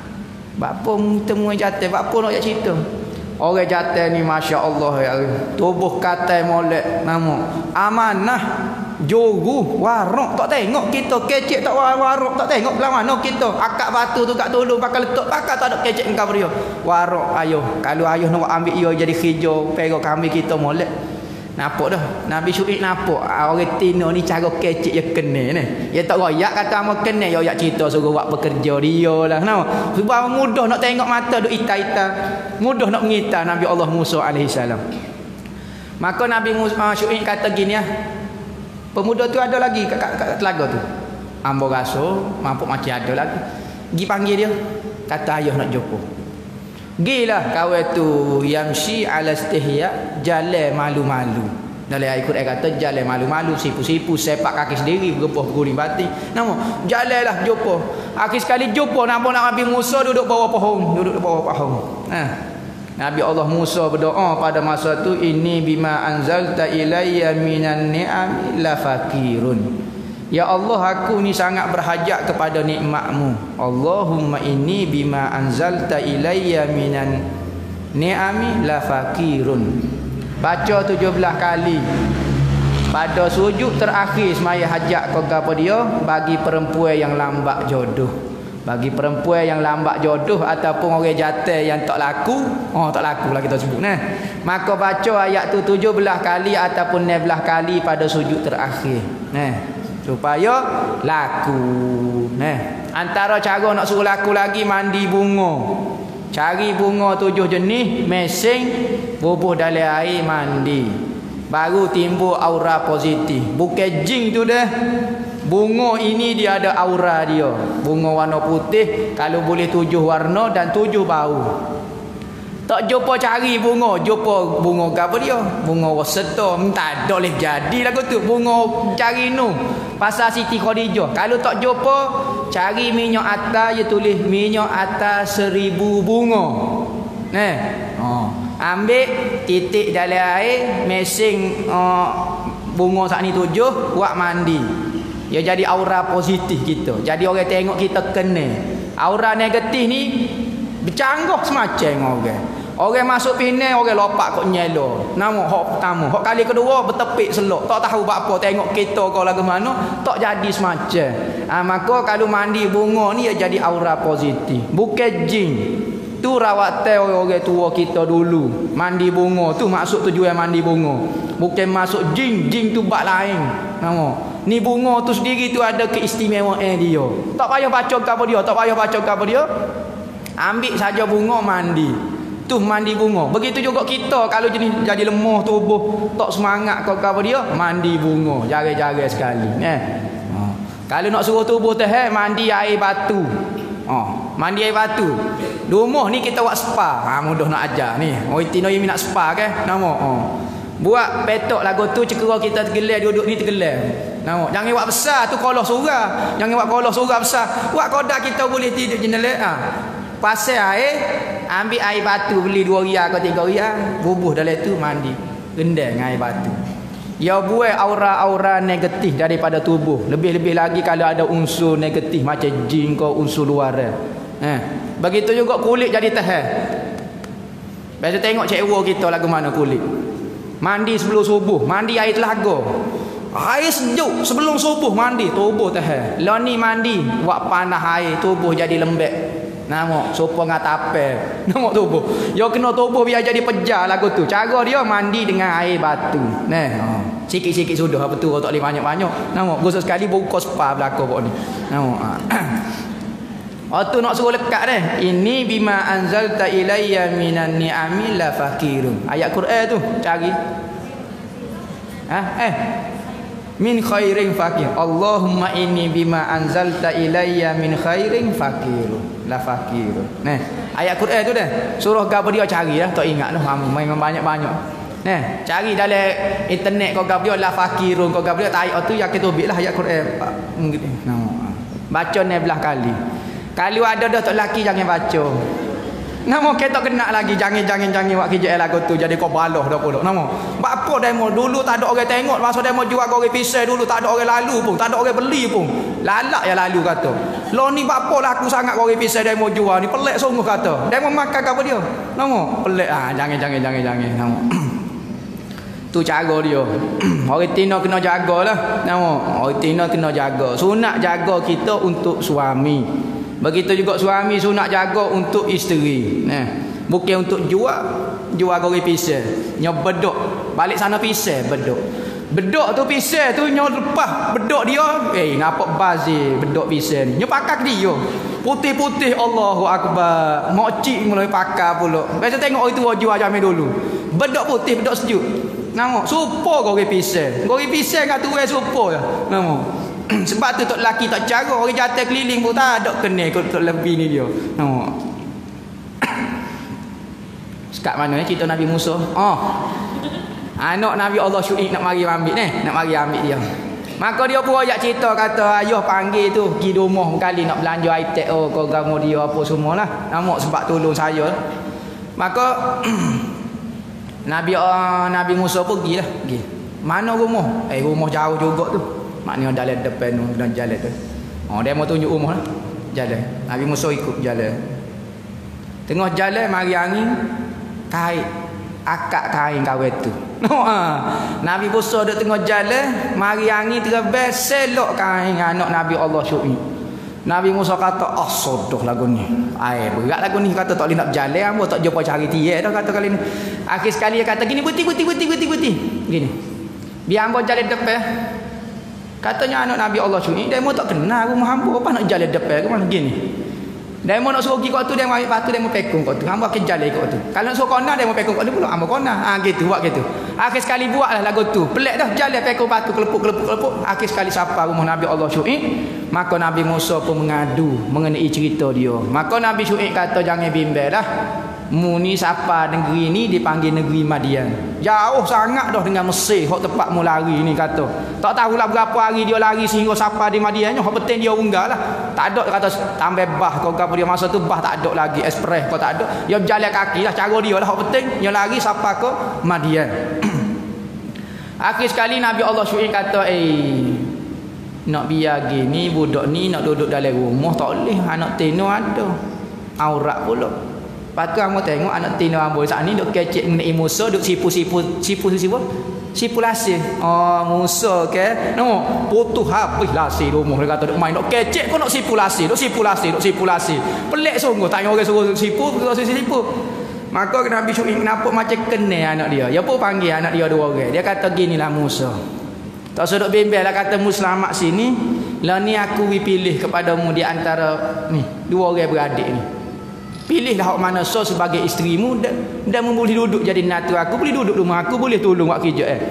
Bapa temu jatuh, bapa nak cerita. Orang jatuh ni masya-Allah ya. Tubuh katai molek nama. Amanah jogu warok tak tengok kita kecek tak warok tak tengok belah mana kita. Akak batu tu kat tolong pakai letak pakai tak ada kecek engkau dia. Warok ayuh. Kalau ayuh nak ambil ia jadi hijau, pergi kami kita molek. Nampak dah Nabi Syuaib nampak orang tino ni cara kecek dia kena ni. Dia tak royak kata hang kena, dia royak cerita suruh buat pekerja dia lah. Kenapa? Sebab mudah nak tengok mata duk ita-ita. Mudah nak mengitar Nabi Allah Musa alaihi salam. Maka Nabi Musa uh, Syuaib kata gini ah. Pemuda tu ada lagi kat, kat, kat telaga tu. Ambo rasa mampu macam ada lagi. Gi panggil dia. Kata ayah nak jumpa. Gilah kawan tu yamsi ala istihya, jalan malu-malu. Dalam ayat Quran kata jalan malu-malu, sipu-sipu, sepak kaki sendiri, bergepuh guling batin. Nama jalanlah jumpa. Akhir sekali jumpa nampak nak Nabi Musa duduk bawah pohon, duduk bawah pohon. Ha. Nabi Allah Musa berdoa pada masa tu, "Inni bima anzalta ilayya minan ni'am la fakirun." Ya Allah, aku ni sangat berhajat kepada nikmat-Mu. Allahumma inni bima anzalta ilayya minan ni'ami la fakirun. Baca tujuh belas kali. Pada sujud terakhir semaya hajat kepada dia bagi perempuan yang lambat jodoh. Bagi perempuan yang lambat jodoh ataupun orang jatuh yang tak laku, oh tak laku lah kita sebut nah. Maka baca ayat tu tujuh belas kali ataupun enam belas kali pada sujud terakhir. Nah. Supaya laku. Nah, antara cara nak suruh laku lagi mandi bunga. Cari bunga tujuh jenis, mesing, bubuh dalam air mandi. Baru timbul aura positif. Bukan jin tu dah. Bunga ini dia ada aura dia. Bunga warna putih, kalau boleh tujuh warna dan tujuh bau. Tak jumpa cari bunga, jumpa bunga apa dia? Bunga waseta, tak ada boleh jadi lagu tu. Bunga cari nu. Pasal Siti Khadijah. Kalau tak jumpa, cari minyak atas, dia tulis minyak atas seribu bunga. Nah. Oh. Ambil titik dalam air, mesing uh, bunga sak ni tujuh, buat mandi. Dia jadi aura positif kita. Jadi orang tengok kita kena. Aura negatif ni bercanggah semacam orang. Orang masuk pinai, orang lopak kok nyelo. Nama hak pertama. Hak kali kedua bertepik selok. Tak tahu buat apa, tengok kita kau lagu mana, tak jadi semacam. Ha, maka kalau mandi bunga ni dia jadi aura positif. Bukan jin. Tu rawatan orang tua kita dulu. Mandi bunga tu maksud tujuan mandi bunga. Bukan masuk jin, jin tu bab lain. Nama. Ni bunga tu sendiri tu ada keistimewaan dia. Tak payah baca apa dia, tak payah baca apa dia. Ambil saja bunga mandi. Tu mandi bunga. Begitu juga kita kalau jadi jadi lemah tubuh, tak semangat kau apa dia, mandi bunga. Jarang-jarang sekali, eh. Ha. Kalau nak suruh tubuh teh mandi air batu. Ha, mandi air batu. Rumah ni kita buat spa. Ha, mudah nak ajar ni. Orang Tino yang nak spa kan? Nama. Ha. Buat petok lagu tu cekera kita tergelar duduk ni tergelar. Nampak. Jangan buat besar tu kolah surah. Jangan buat kolah surah besar. Buat kodak kita boleh tidur jenela. Ha. Pasal air, ambil air batu beli dua ria atau tiga ria, bubuh dalam tu mandi. Rendam dengan air batu. Ya buat aura-aura negatif daripada tubuh. Lebih-lebih lagi kalau ada unsur negatif macam jin ke unsur luar. Eh. Begitu juga kulit jadi tahan. Biasa tengok cewek kita lagu mana kulit. Mandi sebelum subuh, mandi air telaga. Air sejuk sebelum subuh mandi, tubuh tahan. Lah ni mandi, buat panas air, tubuh jadi lembek. Nampak sopo dengan tapel. Nampak tubuh. Yo kena tubuh biar jadi pejar lagu tu. Cara dia mandi dengan air batu. Nah, ha. Sikit-sikit sudah apa tu tak boleh banyak-banyak. Nampak gosok sekali buka spa belaka pok ni. Nampak. Ha. Oh tu nak suruh lekat dah. Ini bima anzalta ilayya minan ni'ami la fakirun. Ayat Quran tu cari. Ha eh min khairin fakir. Allahumma inni bima anzalta ilayya min khairin fakirun la fakirun. Nah, ayat Quran tu dah. Suruh gapo dia cari dah, tak ingat dah main banyak-banyak. Nah, cari dalam internet kau gapo dia la fakirun, kau gapo dia ayat tu yang kita ambil lah ayat Quran. Nah, baca ni belah kali. Kalau ada dah tak laki jangan baca. Nama kita kena lagi jangan-jangan jangan buat kerja lagu tu jadi kau baloh dah pula. Nama. Apa demo dulu tak ada orang tengok masa demo jual goreng pisang dulu tak ada orang lalu pun, tak ada orang beli pun. Lalak ya lalu kata. Lo ni apa laku sangat goreng pisang demo jual ni pelik sungguh kata. Demo makan apa dia? Nama pelik ah jangan-jangan jangan-jangan nama. Tu cara dia. Orang Tino kena jagalah. Nama. Orang Tino kena jaga. Sunat jaga kita untuk suami. Begitu juga suami sunat jaga untuk isteri. Nah, bukan untuk jual, jual goreng pisang. Nyo bedok, balik sana pisang bedok. Bedok tu pisang tu nyo lepas bedok dia, eh nampak bazir bedok pisang ni. Nyo pakak dia. Putih-putih Allahu akbar. Mokcik mulai pakar pula. Biasa tengok orang tua jual jamin dulu. Bedok putih, bedok sejuk. Nampak supo goreng pisang. Goreng pisang kat tu eh supo ya. Nampak. Sebab tu tok laki tak cara orang jatuh keliling pun tak ada kena kot tok lebih ni dia. Nampak. Sekat mana eh cerita Nabi Musa? Oh. Anak Nabi Allah Syuaib nak mari ambil ni, nak mari ambil dia. Maka dia pun ayat cerita kata ayah panggil tu pergi rumah kali nak belanja iPad oh kau gamu dia apa semualah. Nampak sebab tolong saya. Maka Nabi uh, Nabi Musa pergilah, pergi. Mana rumah? Eh rumah jauh juga tu. Maknanya jalan depan tu dan jalan tu. Oh dia mau tunjuk rumah lah. Jalan. Nabi Musa ikut jalan. Tengah jalan mari angin kait akak kain kawan tu. Nabi Musa duk tengah jalan mari angin terbang selok kain anak Nabi Allah Syuaib. Nabi Musa kata ah sodoh lagu ni. Ai berat lagu ni kata tak boleh nak berjalan apa tak jumpa cari tiap dah kata kali ni. Akhir sekali dia kata gini putih putih putih putih putih. Gini. Biar hamba jalan depan. Katanya anak Nabi Allah Syuaib, dia mau tak kenal rumah hamba apa nak jalan depan ke mana gini. Dia mau nak suruh pergi kat tu dia mau ambil patu dia mau pekung kat tu. Hamba akan jalan kat tu. Kalau nak suruh kona dia mau pekung kat tu pula hamba kona. Ah gitu buat gitu. Akhir sekali buatlah lagu tu. Pelik dah jalan pekung patu kelepuk kelepuk kelepuk. Akhir sekali siapa rumah Nabi Allah Syuaib, maka Nabi Musa pun mengadu mengenai cerita dia. Maka Nabi Syuaib kata jangan bimbanglah. Mu ni siapa negeri ni dipanggil negeri Madian. Jauh sangat dah dengan Mesir hok tempat mu lari ni kata. Tak tahulah berapa hari dia lari sehingga siapa di Madian hok penting dia unggah lah. Tak ada kata tambah bah kau gapo dia masa tu bah tak ada lagi ekspres kau tak ada. Dia berjalan kaki lah cara dia lah hok penting dia lari siapa ke Madian. Akhir sekali Nabi Allah Syuaib kata eh nak biar gini budak ni nak duduk dalam rumah tak boleh anak tino ada. Aurat pula. Lepas tu kamu tengok anak tino ambo saat ni duk kecek mengenai Musa duk sipu-sipu sipu-sipu sipu lasih. Oh Musa ke no putus habis lasih rumah dia kata duk main duk kecek pun nak sipu lasih duk sipu lasih duk sipu lasih. Pelik sungguh tanya orang suruh sipu suruh sipu. Maka Nabi Syuaib kenapa macam kena anak dia. Dia pun panggil anak dia dua orang. Dia kata ginilah Musa. Tak sedok bimbel lah kata muslimat sini. Lah ni aku pilih kepadamu di antara ni dua orang beradik ni. Pilihlah hak mana so sebagai isterimu dan, dan boleh duduk jadi natu aku, boleh duduk rumah aku, boleh tolong buat kerja eh.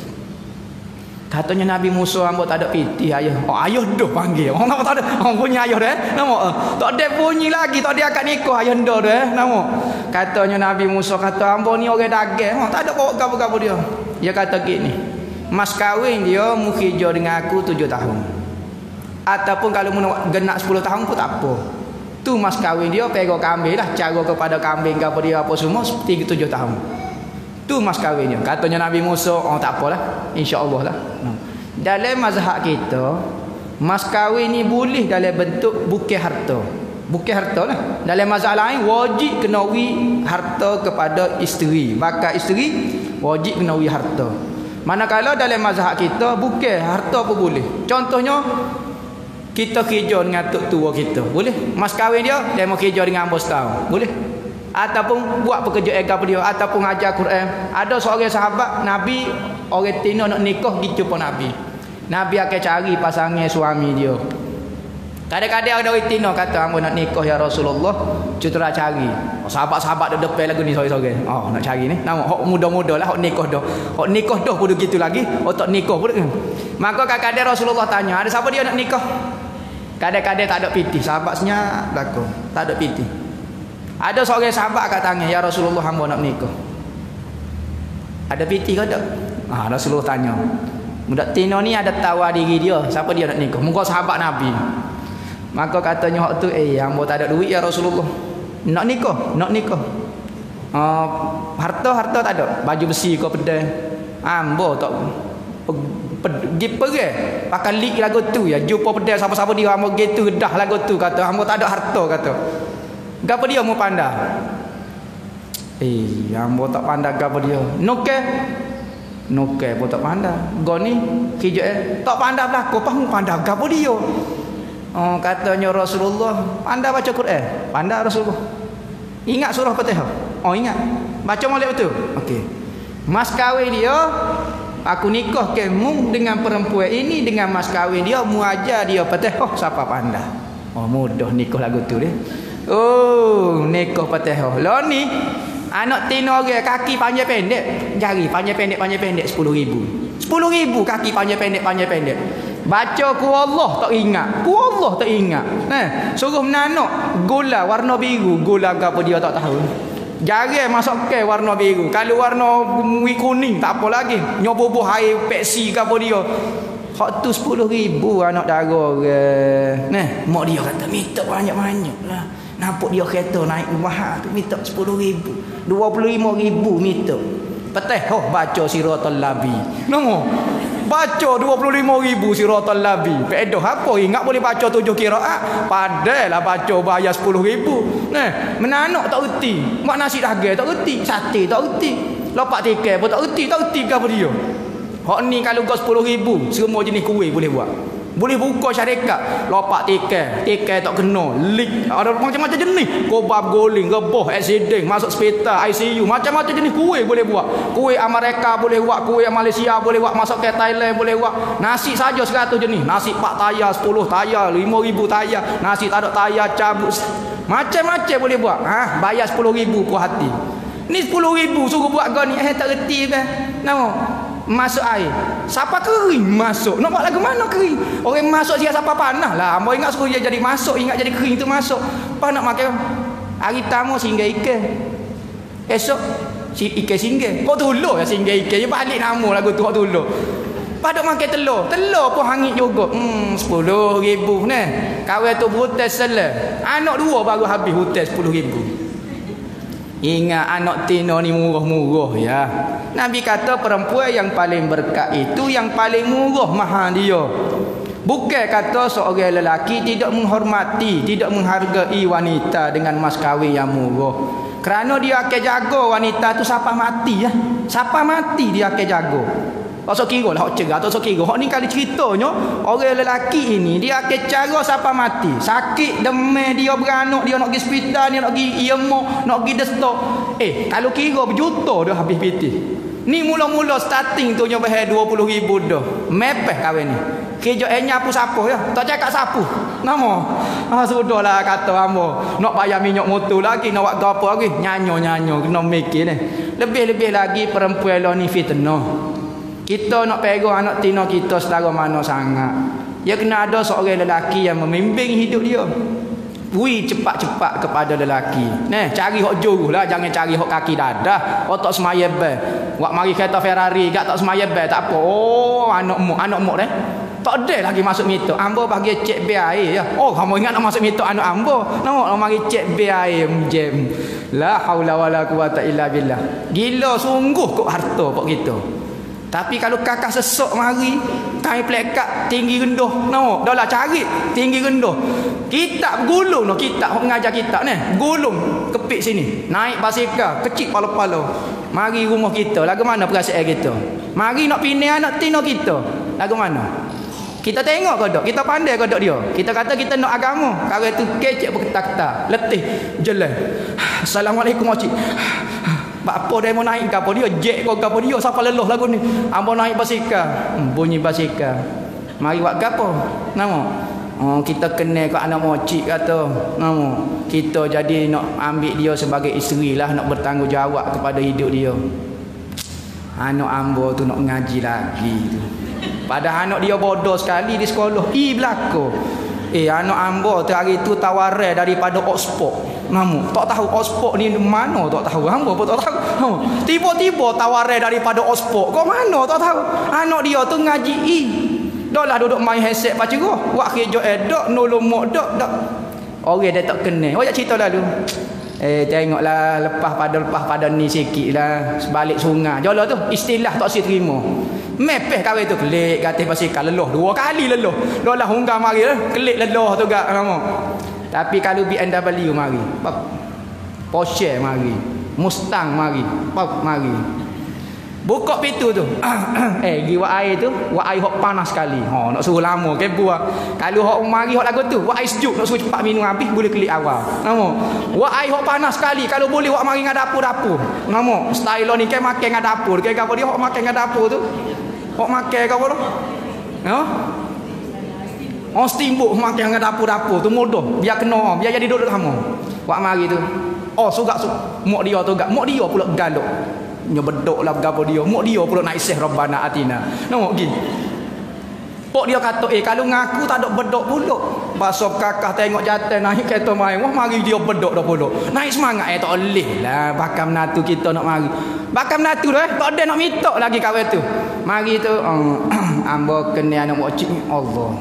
Katanya Nabi Musa hamba tak ada pitih ayah. Oh ayah dah panggil. Oh nama tak ada. Oh punya ayah dah. Nama tak ada bunyi lagi, tak ada akad nikah ayah dah dah. Nama. Katanya Nabi Musa kata hamba ni orang dagang. Oh tak ada bawa gapo-gapo dia. Dia kata gini, mas kahwin dia mu kerja dengan aku tujuh tahun. Ataupun kalau mu genap sepuluh tahun pun tak apa. Tu mas kahwin dia pego kambing lah, cara kepada kambing ke apa dia apa semua tiga tujuh tahun. Tu mas kahwin dia. Katanya Nabi Musa, oh tak apalah, insya-Allah lah. Dalam mazhab kita, mas kahwin ni boleh dalam bentuk bukit harta. Bukan harta lah. Dalam mazhab lain wajib kena wi harta kepada isteri. Bakal isteri wajib kena wi harta. Manakala dalam mazhab kita bukan harta pun boleh. Contohnya kita kerja dengan tok tua kita. Boleh. Mas kahwin dia dia mau kerja dengan bos tahu. Boleh. Ataupun buat pekerjaan eka dia ataupun ajar Quran. Ada seorang sahabat Nabi orang Tino nak nikah pergi jumpa Nabi. Nabi akan cari pasangan suami dia. Kadang-kadang ada orang Tino kata hamba nak nikah ya Rasulullah, cutera cari. Oh, sahabat-sahabat di depan lagu ni sore-sore. Oh, nak cari ni. Nama hok muda-muda lah, hok nikah dah. Hok nikah dah pun gitu lagi, hok tak nikah pun. Maka kadang-kadang Rasulullah tanya, ada siapa dia nak nikah? Kadang-kadang tak ada piti, sahabat senyap belakang. Tak ada piti. Ada seorang sahabat kat tangan, ya Rasulullah hamba nak nikah. Ada piti ke tak? Ah, Rasulullah tanya. Budak Tino ni ada tawar diri dia, siapa dia nak nikah? Muka sahabat Nabi. Maka katanya hak tu, eh hamba tak ada duit ya Rasulullah. Nak nikah, nak nikah. Uh, harta harta tak ada, baju besi ke pedang. Hamba tak pergi pergi pakai lik lagu tu ya, jumpa pedang siapa-siapa dia hamba gitu dah lagu tu kata hamba tak ada harta kata. Gapo dia mau pandai? Eh hamba tak pandai gapo dia. Noke noke pun tak pandai. Goni kerja eh tak pandai belako, apa mu pandai gapo dia? Oh, katanya Rasulullah, pandai baca Quran? Pandai Rasulullah. Ingat surah Fatihah? Oh, ingat. Baca molek betul? Okey. Mas kahwin dia, aku nikah kamu dengan perempuan ini dengan mas kahwin dia, mu ajar dia Fatihah siapa pandai. Oh, mudah nikah lagu tu dia. Oh, nikah Fatihah. Lah ni anak Tino orang kaki panjang pendek, jari panjang pendek panjang pendek sepuluh ribu. sepuluh ribu kaki panjang pendek panjang pendek. Baca ku Allah tak ingat. Ku Allah tak ingat. Nah, suruh menanak gula warna biru, gula apa dia tak tahu. Jarang masuk ke warna biru. Kalau warna kuning tak apa lagi. Nyoboboh air Pepsi ke apa dia. Hak tu sepuluh ribu anak dara ke. Nah, mak dia kata minta banyak-banyak lah. Nampak dia kereta naik mahal tu minta sepuluh ribu. dua puluh lima ribu minta. Peteh oh baca Siratal Labi. Namo. Baca dua puluh lima ribu Siratal Labi. Pedoh apa ingat boleh baca tujuh qiraat. Padahlah baca bayar sepuluh ribu. Nah, menanak tak reti. Mak nasi daging tak reti, sate tak reti. Lopak tiket pun tak reti, tak reti ke apa dia. Hak ni kalau kau sepuluh ribu, semua jenis kuih boleh buat. Boleh buka syarikat, lopak tiket, tiket tak kena, leak, ada macam-macam jenis. Kobab goling, rebah, accident, masuk hospital, I C U, macam-macam jenis kuih boleh buat. Kuih Amerika boleh buat, kuih Malaysia boleh buat, masuk ke Thailand boleh buat. Nasi saja seratus jenis, nasi empat tayar, sepuluh tayar, lima ribu tayar, nasi tak ada tayar, cabut. Macam-macam boleh buat. Ha, bayar sepuluh ribu puas hati. Ni sepuluh ribu suruh buat kau ni, eh tak reti beh. Nama masuk air. Siapa kering masuk? Nak buat lagu mana kering? Orang masuk dia siapa panah lah. Hamba ingat suruh dia jadi masuk, ingat jadi kering tu masuk. Apa nak makan? Hari tamu singgah ikan. Esok si ikan singgah. Kau tulur ya singgah ikan. Dia balik nama lagu tu kau tulur. Padok makan telur. Telur pun hangit juga. Hmm, sepuluh ribu ni. Kawan tu hutas salah. Anak dua baru habis hutas sepuluh ribu. Ingat anak Tino ni murah-murah ya. Nabi kata perempuan yang paling berkat itu yang paling murah mahal dia. Bukan kata seorang lelaki tidak menghormati, tidak menghargai wanita dengan mas kahwin yang murah. Kerana dia akan jaga wanita tu sampai mati ya. Sampai mati dia akan jaga. Tak sok kira lah hak cerah, tak sok kira. Hak ni kali ceritanya orang lelaki ini dia akan cara sampai mati. Sakit demam dia beranak, dia nak pergi hospital, dia nak pergi I M O, nak pergi destok. Eh, kalau kira berjuta dah habis piti. Ni mula-mula starting tu nyoba dua puluh ribu dah. Mepeh kahwin ni. Kerja eh nyapu sapu ya. Tak cakap sapu. Nama. Ah sudahlah kata hamba. Nak bayar minyak motor lagi, nak buat gapo lagi? Nyanyo-nyanyo kena mikir ni. Lebih-lebih lagi perempuan lah ni fitnah. Kita nak pegang anak Tino kita setara mana sangat. Dia kena ada seorang lelaki yang membimbing hidup dia. Wui cepat-cepat kepada lelaki. Neh, cari hok juru lah, jangan cari hok kaki dadah. Oh tak semaya be. Wak mari kereta Ferrari gak tak semaya be, tak apa. Oh, anak mu, anak mu deh. Tak ada lagi masuk mitok. Ambo bagi cek bil air ya. Oh, kamu ingat nak masuk mitok anak ambo. Nampak mari cek bil air jam. La haula wala quwata illa billah. Gila sungguh kok harta kok gitu. Tapi kalau kakak sesok mari, kami plekat tinggi rendah. Nampak? Dah lah cari tinggi rendah. Kita gulung no, kita mengajar kita ni. Gulung kepik sini. Naik basikal, kecil pala-pala. Mari rumah kita. Lagu mana perasaan kita? Mari nak pindah anak tino kita. Lagu mana? Kita tengok kodok, kita pandai kodok dia. Kita kata kita nak agama. Kalau itu kecek berketak-ketak, letih, jelas. Assalamualaikum makcik. Apa dia mau naik kapal dia? Jet kau kapal dia. Siapa leluh lagu ni? Ambo naik basikal. Hmm, bunyi basikal. Mari buat kapal. Nama? Oh, kita kenal kat anak mocik kata. Nama? Kita jadi nak ambil dia sebagai isteri lah. Nak bertanggungjawab kepada hidup dia. Anak ambo tu nak ngaji lagi tu. Padahal anak dia bodoh sekali di sekolah. I belakang. Eh, anak ambo tu hari tu tawaran daripada Oxford. Namu, tak tahu Oxford ni mana, tak tahu. Hamba pun tak tahu. Ha. Tiba-tiba tawaran daripada Oxford. Kau mana tak tahu. Anak dia tu ngaji I. Dah lah duduk main headset baca roh. Wak kerja edok, nolong mak dak dak. Orang dia tak kenal. Oh, jak cerita lalu. Eh, tengoklah lepas pada lepas pada ni sikitlah sebalik sungai. Jolah tu istilah tak si terima. Mepeh kawin tu kelik gatis basikal leluh dua kali leluh. Dah lah hunggang mari lah. Kelik leluh tu gak nama. Tapi kalau B M W mari, Porsche mari, Mustang mari, pop mari. Buka pintu tu. eh, gi wak air tu, wak air hok panas sekali. Ha, nak suruh lama ke buah. Kalau hok mari hok lagu tu, wak air sejuk nak suruh cepat minum habis boleh kelik awal. Namo. Wak air hok panas sekali. Kalau boleh wak mari ngad dapur-dapur. Namo. Style ni ke makan ngad dapur. Ke gapo dia hok makan ngad dapur tu? Hok makan gapo tu? Ha? Oh steamboat makan dengan dapur-dapur tu mudah. Biar kena, biar jadi duduk sama. Wak mari tu. Oh sugak su. Mak dia tu gak. Mak dia pula galuk. Nyebedok lah gapo dia. Mak dia pula naik seh Rabbana atina. Nampak gi. Pok dia kata, "Eh kalau ngaku tak ada bedok pula." Pasal kakak tengok jatuh naik kereta main. Wah mari dia bedok dah pula. Naik semangat eh tak boleh lah bakal menatu kita nak mari. Bakal menatu dah eh. Tak ada nak minta lagi kawan tu. Mari tu um, ambo kena anak mocik ni Allah.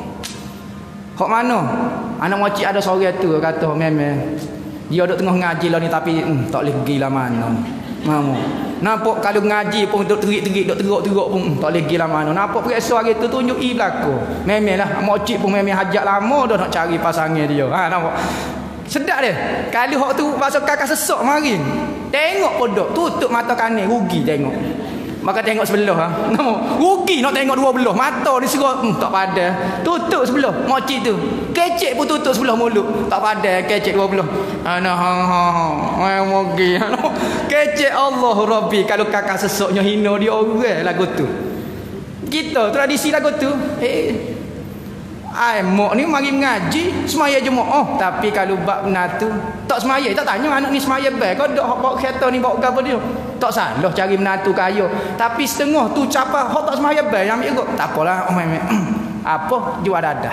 Kok mana? Anak mocik ada seorang tu kata memang dia duduk tengah ngaji lah ni tapi hmm, tak boleh pergi lah mana. Mamu. Nampak kalau ngaji pun duduk terik-terik, duduk teruk-teruk pun hmm, tak boleh pergi lah mana. Nampak periksa hari tu tunjuk i belakang. Memang lah mocik pun memang hajat lama dah nak cari pasangan dia. Ha nampak. Sedap dia. Kalau hok tu pasal kakak sesok mari. Tengok podok, tutup mata kanan rugi tengok. Maka tengok sebelah ha. Nampak. Rugi nak tengok dua belah. Mata diserut hmm, tak padan. Tutup sebelah mocik tu. Kecek pun tutup sebelah mulut. Tak padan kecek dua belah. Ana ha ha ha. Ai mogi. Kecek Allah Rabbi kalau kakak sesoknya hina dia orang lagu tu. Kita tradisi lagu tu. Eh ai mak ni mari mengaji semaya Jumaat. Oh, tapi kalau bab menatu tak semaya, tak tanya anak ni semaya baik. Kau dak bawa kereta ni bawa gapo dia? Tak salah cari menatu kaya. Tapi setengah tu capa hok tak semaya baik ambil ikut. Tak apalah. Oh, apa jual dadah.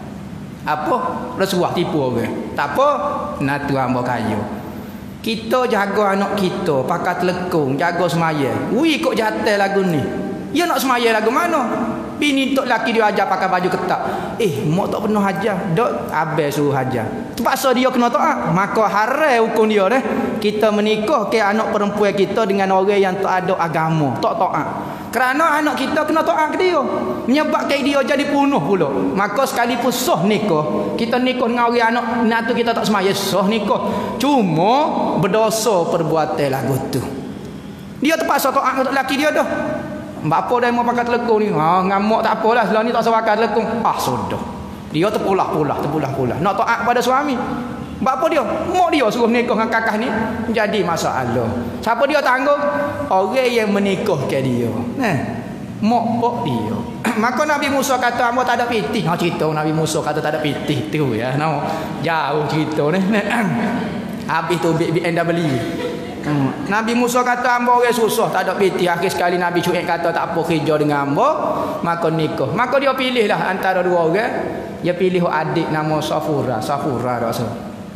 Apa rasuah tipu orang. Tak apa menatu hamba kaya. Kita jaga anak kita pakai telekung, jaga semaya. Ui kok jatuh lagu ni. Ya nak semaya lagu mana? Bini tok laki dia ajar pakai baju ketat. Eh, mak tak pernah ajar. Dok abang suruh ajar. Terpaksa dia kena taat. Maka haram hukum dia dah. Kita menikah ke anak perempuan kita dengan orang yang tak ada agama, tak taat. Kerana anak kita kena taat ke dia. Menyebabkan dia jadi bunuh pula. Maka sekalipun sah nikah, kita nikah dengan orang anak nak tu kita tak semaya sah nikah. Cuma berdosa perbuatan lagu tu. Dia terpaksa taat untuk laki dia dah. Bapa dah mau pakai telekung ni. Ha, ngamak tak apalah. Selah ni tak usah pakai telekung. Ah, sudah. Dia terpulah-pulah, terpulah-pulah. Nak taat pada suami. Bapa dia, mak dia suruh menikah dengan kakak ni. Jadi masalah. Siapa dia tanggung? Orang yang menikahkan dia. Nah, mak pak dia. Maka Nabi Musa kata, "Hamba tak ada pitih." Ha, cerita Nabi Musa kata tak ada pitih tu ya. Nah, jauh cerita ni. Habis tu B M W. Hmm. Nabi Musa kata hamba orang susah tak ada piti. Akhir sekali Nabi Syuaib kata tak apa kerja dengan hamba, maka nikah. Maka dia pilihlah antara dua orang. Dia pilih adik nama Safura, Safura rasa.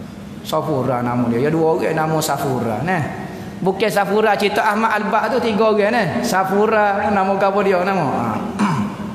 Safura nama dia. Ya dua orang nama Safura. Nah. Bukan Safura cerita Ahmad Al-Baq tu tiga orang nah. Safura nama apa dia nama? Ha.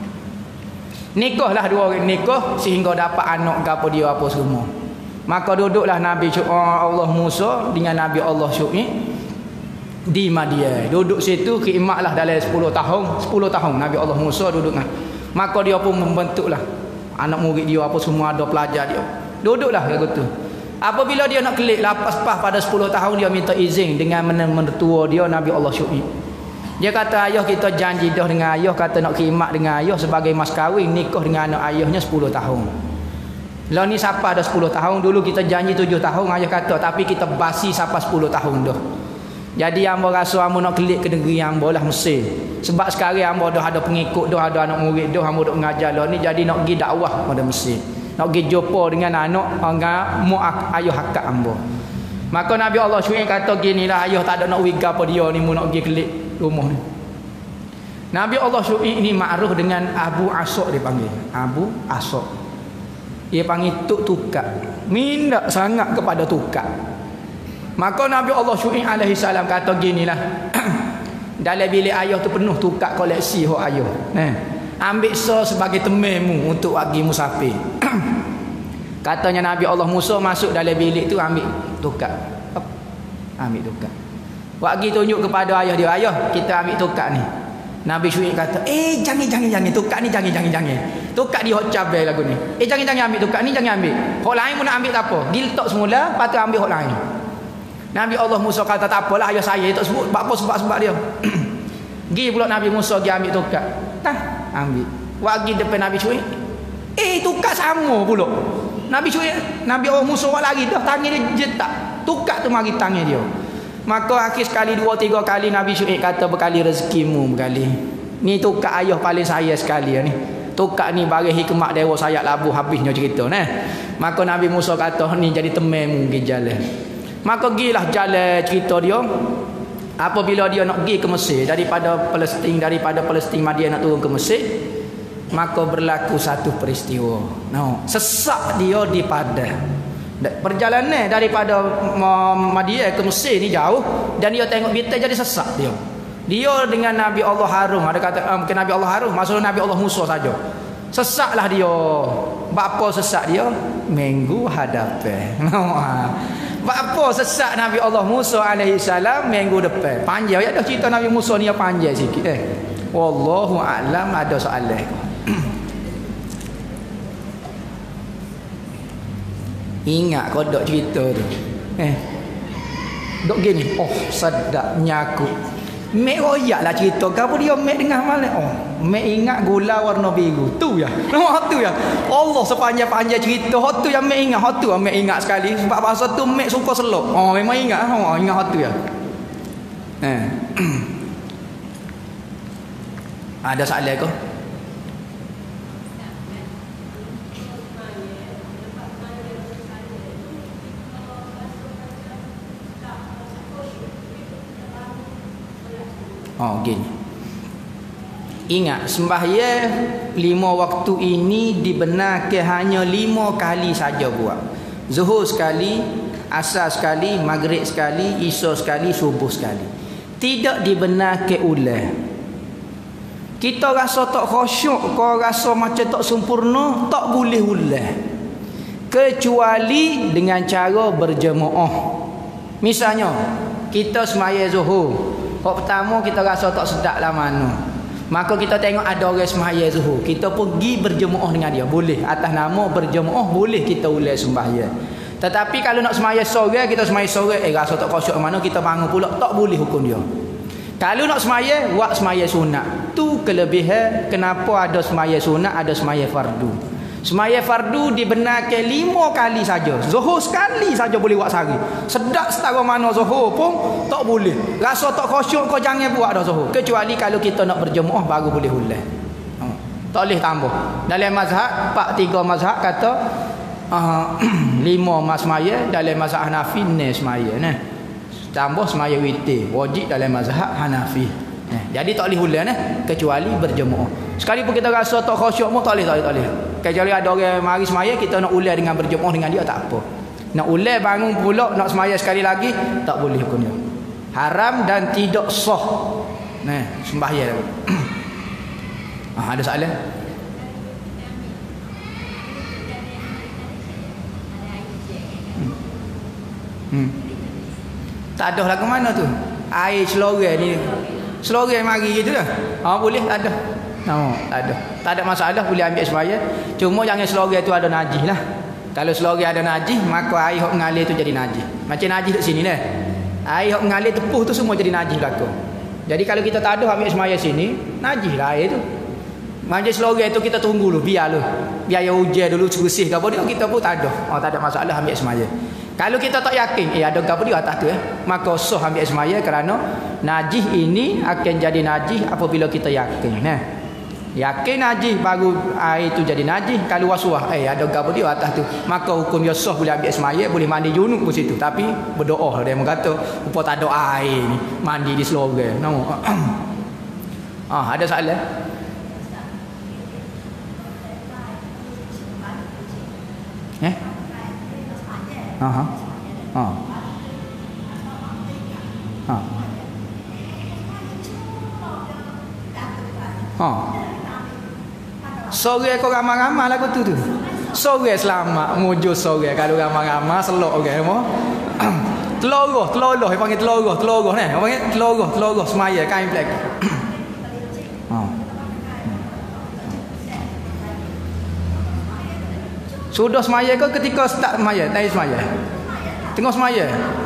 Nikahlah dua orang nikah sehingga dapat anak gapo dia apa semua. Maka duduklah Nabi Allah Musa dengan Nabi Allah Syuaib di Madian. Duduk situ khidmatlah dalam sepuluh tahun, sepuluh tahun Nabi Allah Musa duduk nah. Maka dia pun membentuklah anak murid dia apa semua ada pelajar dia. Duduklah gitu. Apabila dia nak kelik lepas pas pada sepuluh tahun dia minta izin dengan mentua dia Nabi Allah Syuaib. Dia kata ayah kita janji dah dengan ayah kata nak khidmat dengan ayah sebagai mas kahwin nikah dengan anak ayahnya sepuluh tahun. Lah ni siapa ada sepuluh tahun dulu kita janji tujuh tahun ayah kata tapi kita basi sampai sepuluh tahun dah. Jadi hamba rasa hamba nak kelik ke negeri hamba lah Mesir. Sebab sekarang hamba dah ada pengikut dah ada anak murid dah hamba duk mengajar lah ni jadi nak pergi dakwah pada Mesir. Nak pergi jumpa dengan anak dengan mu ayah akak hamba. Maka Nabi Allah Syuaib kata ginilah ayah tak ada nak wiga apa dia ni mu nak pergi kelik rumah ni. Nabi Allah Syuaib ni ma'ruf dengan Abu Asok dipanggil. Abu Asok. Dia panggil tuk tukak. Minta sangat kepada tukak. Maka Nabi Allah Syuaib alaihi salam kata ginilah. Dalam bilik ayah tu penuh tukak koleksi hak ayah. Nah, ambil so sebagai temanmu untuk pergi musafir. Katanya Nabi Allah Musa masuk dalam bilik tu ambil tukak. Ambil tukak. Pergi tunjuk kepada ayah dia, ayah kita ambil tukak ni. Nabi Syuaib kata, eh jangan jangan jangan tukak ni jangan jangan jangan. Tukak di hok cabai lagu ni. Eh jangan jangan ambil tukak ni jangan ambil. Hok lain pun nak ambil tak apa. Giltok semula, lepas tu ambil hok lain. Nabi Allah Musa kata tak apalah ayah saya tak sebut apa sebab-sebab dia. Gi pula Nabi Musa dia ambil tukak. Tah, ambil. Wagi depan Nabi Syuaib. Eh tukak sama pula. Nabi Syuaib, Nabi Allah Musa buat lagi dah tangan dia jetak. Tukak tu mari tangan dia. Maka akhir sekali dua tiga kali Nabi Syuaib kata berkali rezekimu berkali. Ni tukak ayah paling saya sekali ni. Tukak ni bagi hikmat dewa sayap labu habisnya cerita nah. Maka Nabi Musa kata ni jadi temanmu pergi jalan. Maka gilah jalan cerita dia. Apabila dia nak pergi ke Mesir daripada Palestin daripada Palestin Madian nak turun ke Mesir, maka berlaku satu peristiwa. No, sesak dia di padang. Perjalanan daripada Madian ke Mesir ni jauh dan dia tengok bintang jadi sesak dia. Dia dengan Nabi Allah Harun, ada kata um, bukan Nabi Allah Harun, maksudnya Nabi Allah Musa saja. Sesaklah dia. Bapa sesak dia minggu hadapan. Bapa sesak Nabi Allah Musa alaihi salam minggu depan. Panjang ya dah cerita Nabi Musa ni panjang sikit eh. Wallahu a'lam ada soalan. Ingat kau dok cerita tu. Eh. Dok gini. Oh, sedapnya aku. Mek royak lah cerita. Kamu dia mek dengar malam. Oh, mek ingat gula warna biru. Tu ya. Nama tu ya. Allah sepanjang-panjang cerita. Hot tu yang mek ingat. Hot tu yang mek ingat sekali. Sebab bahasa tu mek suka selok. Oh, memang ingat. Oh, ingat hot tu ya. Eh. Ada soalan kau? Oh gini. Ingat sembahyang lima waktu ini dibenarkan hanya lima kali saja buat. Zuhur sekali, asar sekali, maghrib sekali, isya sekali, subuh sekali. Tidak dibenarkan ulang. Kita rasa tak khusyuk, kau rasa macam tak sempurna, tak boleh ulang. Kecuali dengan cara berjemaah. Misalnya, kita sembahyang zuhur. Kok pertama kita rasa tak sedap lah mana. Maka kita tengok ada orang sembahyang zuhur. Kita pergi berjemaah dengan dia. Boleh. Atas nama berjemaah boleh kita ulang sembahyang. Tetapi kalau nak sembahyang sore, kita sembahyang sore, eh rasa tak khusyuk mana kita bangun pula, tak boleh hukum dia. Kalau nak sembahyang, buat sembahyang sunat. Tu kelebihan kenapa ada sembahyang sunat, ada sembahyang fardu. Sembahyang fardu dibenarkan lima kali saja. Zuhur sekali saja boleh buat sehari. Sedap setara mana zuhur pun tak boleh. Rasa tak khusyuk kau jangan buat dah zuhur. Kecuali kalau kita nak berjemaah baru boleh ulang. Ha. Tak boleh tambah. Dalam mazhab empat tiga mazhab kata uh, lima mas sembahyang, dalam mazhab Hanafi enam sembahyang nah. Tambah sembahyang witir wajib dalam mazhab Hanafi. Nah, jadi tak boleh ulang nah kecuali berjemaah. Sekalipun kita rasa tak khusyuk pun tak boleh tak boleh tak boleh. Kecuali ada orang mari semaya kita nak ulang dengan berjemaah dengan dia tak apa. Nak ulai bangun pula nak semaya sekali lagi tak boleh hukumnya. Haram dan tidak sah. Nah, sembahyang. Ah, ada soalan? Hmm. hmm. Tak ada lah ke mana tu? Air selorang ni. Selorang mari gitu dah. Ah, boleh tak ada. No, tak ada. Tak ada masalah, boleh ambil sembahyang. Cuma jangan selorang tu ada najis lah. Kalau selorang ada najis, maka air hok mengalir tu jadi najis. Macam najis kat sini dah. Air hok mengalir tepuh tu semua jadi najis belaka. Jadi kalau kita tak ada ambil sembahyang sini, najis lah air tu. Macam selorang tu kita tunggu dulu, biar dulu. Biar air hujan dulu bersih ke apa dia, kita pun tak ada. Oh, tak ada masalah ambil sembahyang. Kalau kita tak yakin, eh ada apa dia atas tu eh, maka sah ambil sembahyang kerana najis ini akan jadi najis apabila kita yakin. Nah. Yakin najis baru air itu jadi najis. Kalau was-was eh ada apa dia atas tu, maka hukum dia sah, boleh ambil sembahyang, boleh mandi junub di situ. Tapi berdoa dia mengata rupa tak ada air ni, mandi di selorang. No. Ah, ada soalan? Eh? Aha. Ha. Ha. Ha. Sore kau ramai-ramai lagu tu tu. Sore selamat mujur sore kalau ramai-ramai selok orang semua. Teloroh, teloroh dia panggil teloroh, teloroh ni. Dia panggil teloroh, teloroh semaya kain black. Ha. Sudah semaya ke ketika start semaya, naik semaya? Tengah semaya.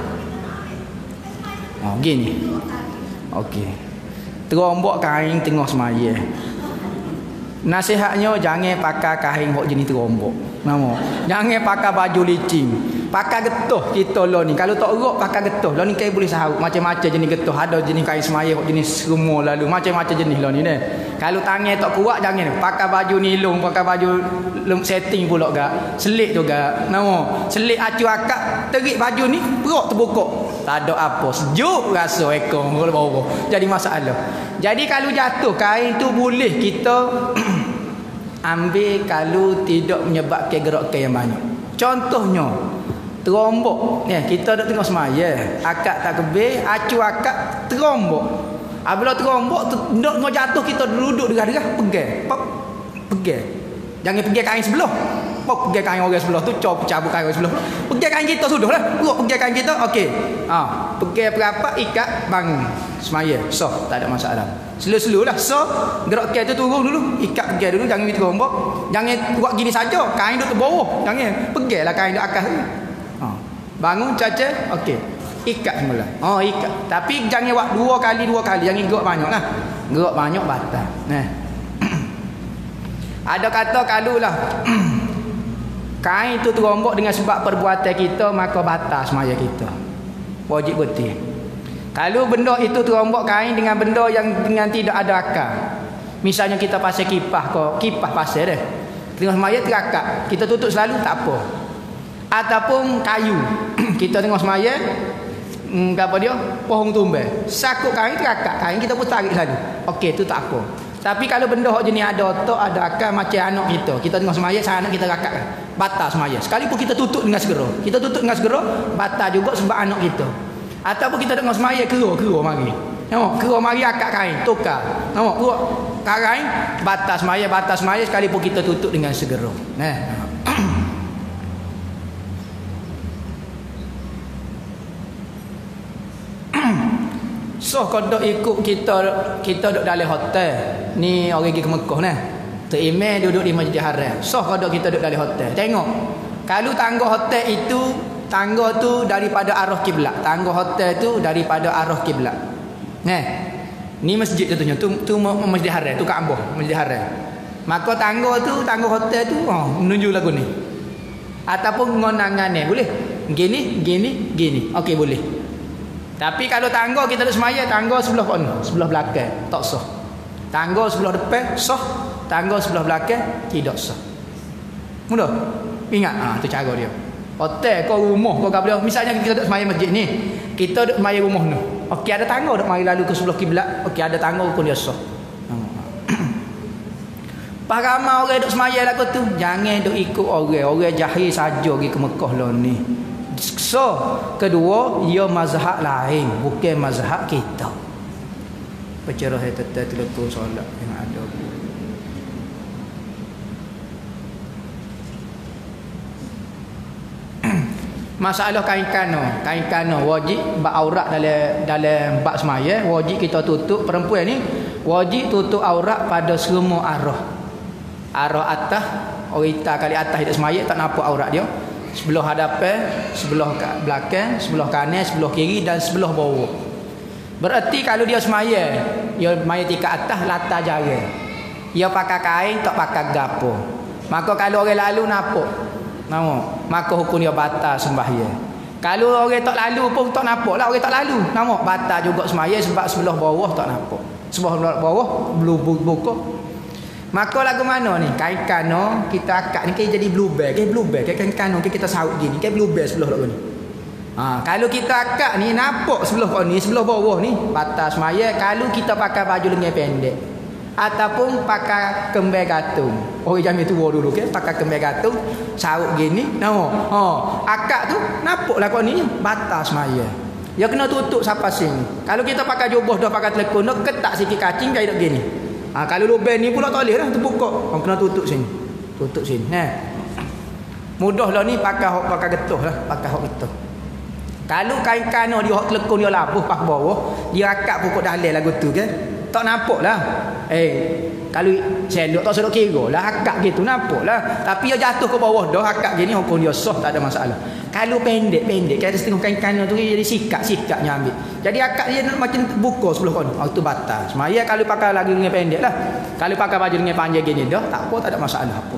Oh, gini. Okey. Terombok kain tengah semaya. Nasihatnya jangan pakai kain hok jenis terombok. Nama. Jangan pakai baju licin. Pakai getuh kita lo ni. Kalau tak erok pakai getuh. Lo ni kain boleh sahut macam-macam jenis getuh. Ada jenis kain semaya hok jenis semua lalu macam-macam jenis lo ni deh. Kalau tangan tak kuat jangan pakai baju nilung, pakai baju setting pula gak. Selit tu gak. Nama. Selit acu akak terik baju ni perut terbukuk. Tak ada apa. Sejuk rasa ekor bawah. Jadi masalah. Jadi kalau jatuh kain tu boleh kita ambil kalau tidak menyebabkan gerakan yang banyak. Contohnya terombok. Ni kita dak tengah semaya, akak tak kebih, acu akak terombok. Apabila terombok tu nak mau jatuh kita duduk derah-derah pegang. Pop pegang. Jangan pegang kain sebelah. Pop pegang kain orang sebelah tu cop cabut kain orang sebelah. Pegang kain kita sudahlah. Buruk pegang kain kita. Okey. Ha, pegang berapa ikat bangun. Semaya. So, tak ada masalah. Selu-selu lah. So, gerakkan tu turun dulu. Ikat pegang dulu. Jangan terombok. Jangan buat gini saja. Kain duduk ke bawah. Jangan. Peganglah kain duduk atas tu. Ha. Bangun caca. Okey. Ikat semula. Oh, ikat. Tapi jangan buat dua kali, dua kali. Jangan gerak banyak lah. Gerak banyak batal. Nah. Ada kata kalau lah kain tu terombok dengan sebab perbuatan kita, maka batal semaya kita. Wajib betul. Kalau benda itu terombok kain dengan benda yang dengan tidak ada akal. Misalnya kita pasang kipas ke, kipas pasang dah. Tengah semaya terakak. Kita tutup selalu tak apa. Ataupun kayu. Kita tengah semaya hmm, apa dia? Pohon tumbang. Sakut kain terakak. Kain kita pun tarik selalu. Okey, tu tak apa. Tapi kalau benda hok jenis ada otak, ada akal macam anak kita. Kita tengah semaya, saya anak kita rakak. Batal semaya. Sekalipun kita tutup dengan segera. Kita tutup dengan segera, batal juga sebab anak kita. Ataupun kita tengah semaya kera-kera mari. Tengok, kera mari akak kain, tukar. Tengok, buat kain, batal semaya, batal semaya sekalipun kita tutup dengan segera. Nah. So kalau ikut kita kita duduk dalam hotel. Ni orang pergi ke Mekah nah. Terimeh duduk di Masjid Haram. So kalau kita duduk dalam hotel. Tengok. Kalau tangga hotel itu tangga tu daripada arah kiblat. Tangga hotel tu daripada arah kiblat. Nah. Ni masjid contohnya tu tu Masjid Haram, tu Kaabah, Masjid Haram. Maka tangga tu tangga hotel tu oh menuju lagu ni. Ataupun ngonangan ni boleh. Gini, gini, gini. Okey boleh. Tapi kalau tangga kita duduk semaya, tangga sebelah pun, sebelah belakang tak sah. Tangga sebelah depan sah, tangga sebelah belakang tidak sah. Mudah. Ingat ah tu cara dia. Hotel kau rumah kau apa dia? Misalnya kita duduk semaya masjid ni, kita duduk semaya rumah ni. Okey ada tangga duduk mari lalu ke sebelah kiblat. Okey ada tangga pun dia sah. Paramai orang duduk semaya lagu tu, jangan duk ikut orang, orang jahil saja pergi ke Mekah lah ni. So, kedua, ia mazhab lain, bukan mazhab kita. Bercerah tetap telekong solat yang ada. Masalah kain kano, kain kano wajib beraurat dalam dalam bab semaya, wajib kita tutup. Perempuan ni wajib tutup aurat pada semua arah. Arah atas, orita kali atas hidup semaya tak nampak aurat dia. Sebelah hadapan, sebelah belakang, sebelah kanan, sebelah kiri dan sebelah bawah. Berarti kalau dia semaya, dia maya tingkat atas latar jari. Dia pakai kain tak pakai gapo. Maka kalau orang lalu nampak, nampak, maka hukum dia batal sembahyang. Kalau orang tak lalu pun tak nampak lah, orang tak lalu, nampak batal juga sembahyang sebab sebelah bawah tak nampak. Sebelah bawah belum buka. Maka lagu mana ni? Kain kano kita akak ni kayak jadi blue bag, kayak blue bag, kayak kain kano kayak kita saut gini, kayak blue bag sebelah lagu ni. Ha, kalau kita akak ni nampak sebelah kau ni, sebelah bawah ni batal sembahyang. Kalau kita pakai baju lengan pendek ataupun pakai kembar gantung. Orang jamil tua dulu ke, pakai kembar gantung, saut gini, nampak. Ha, akak tu nampaklah kau ni batal sembahyang. Dia kena tutup sampai sini. Kalau kita pakai jubah dah pakai telekong, dah ketak sikit kacing kayak gini. Ha, kalau lubang ni pula tak boleh lah terbuka. Orang kena tutup sini. Tutup sini. Ha. Mudah lah ni pakai hok pakai getuh lah, pakai hok getuh. Kalau kain kano dia hok telekong dia labuh pas bawah, dia akak pokok dalil lagu tu kan. Tak nampak lah. Eh, kalau sendok tak sedok kira lah akak gitu nampak lah. Tapi dia jatuh ke bawah dah akak gini hukum dia sah, tak ada masalah. Kalau pendek-pendek kayak setengah kain kano tu jadi sikat-sikatnya ambil. Jadi akak dia macam buka sebelah kon. Oh, tu batal. Semaya kalau pakai lagi dengan pendek lah. Kalau pakai baju dengan panjang gini dah tak apa, tak ada masalah apa.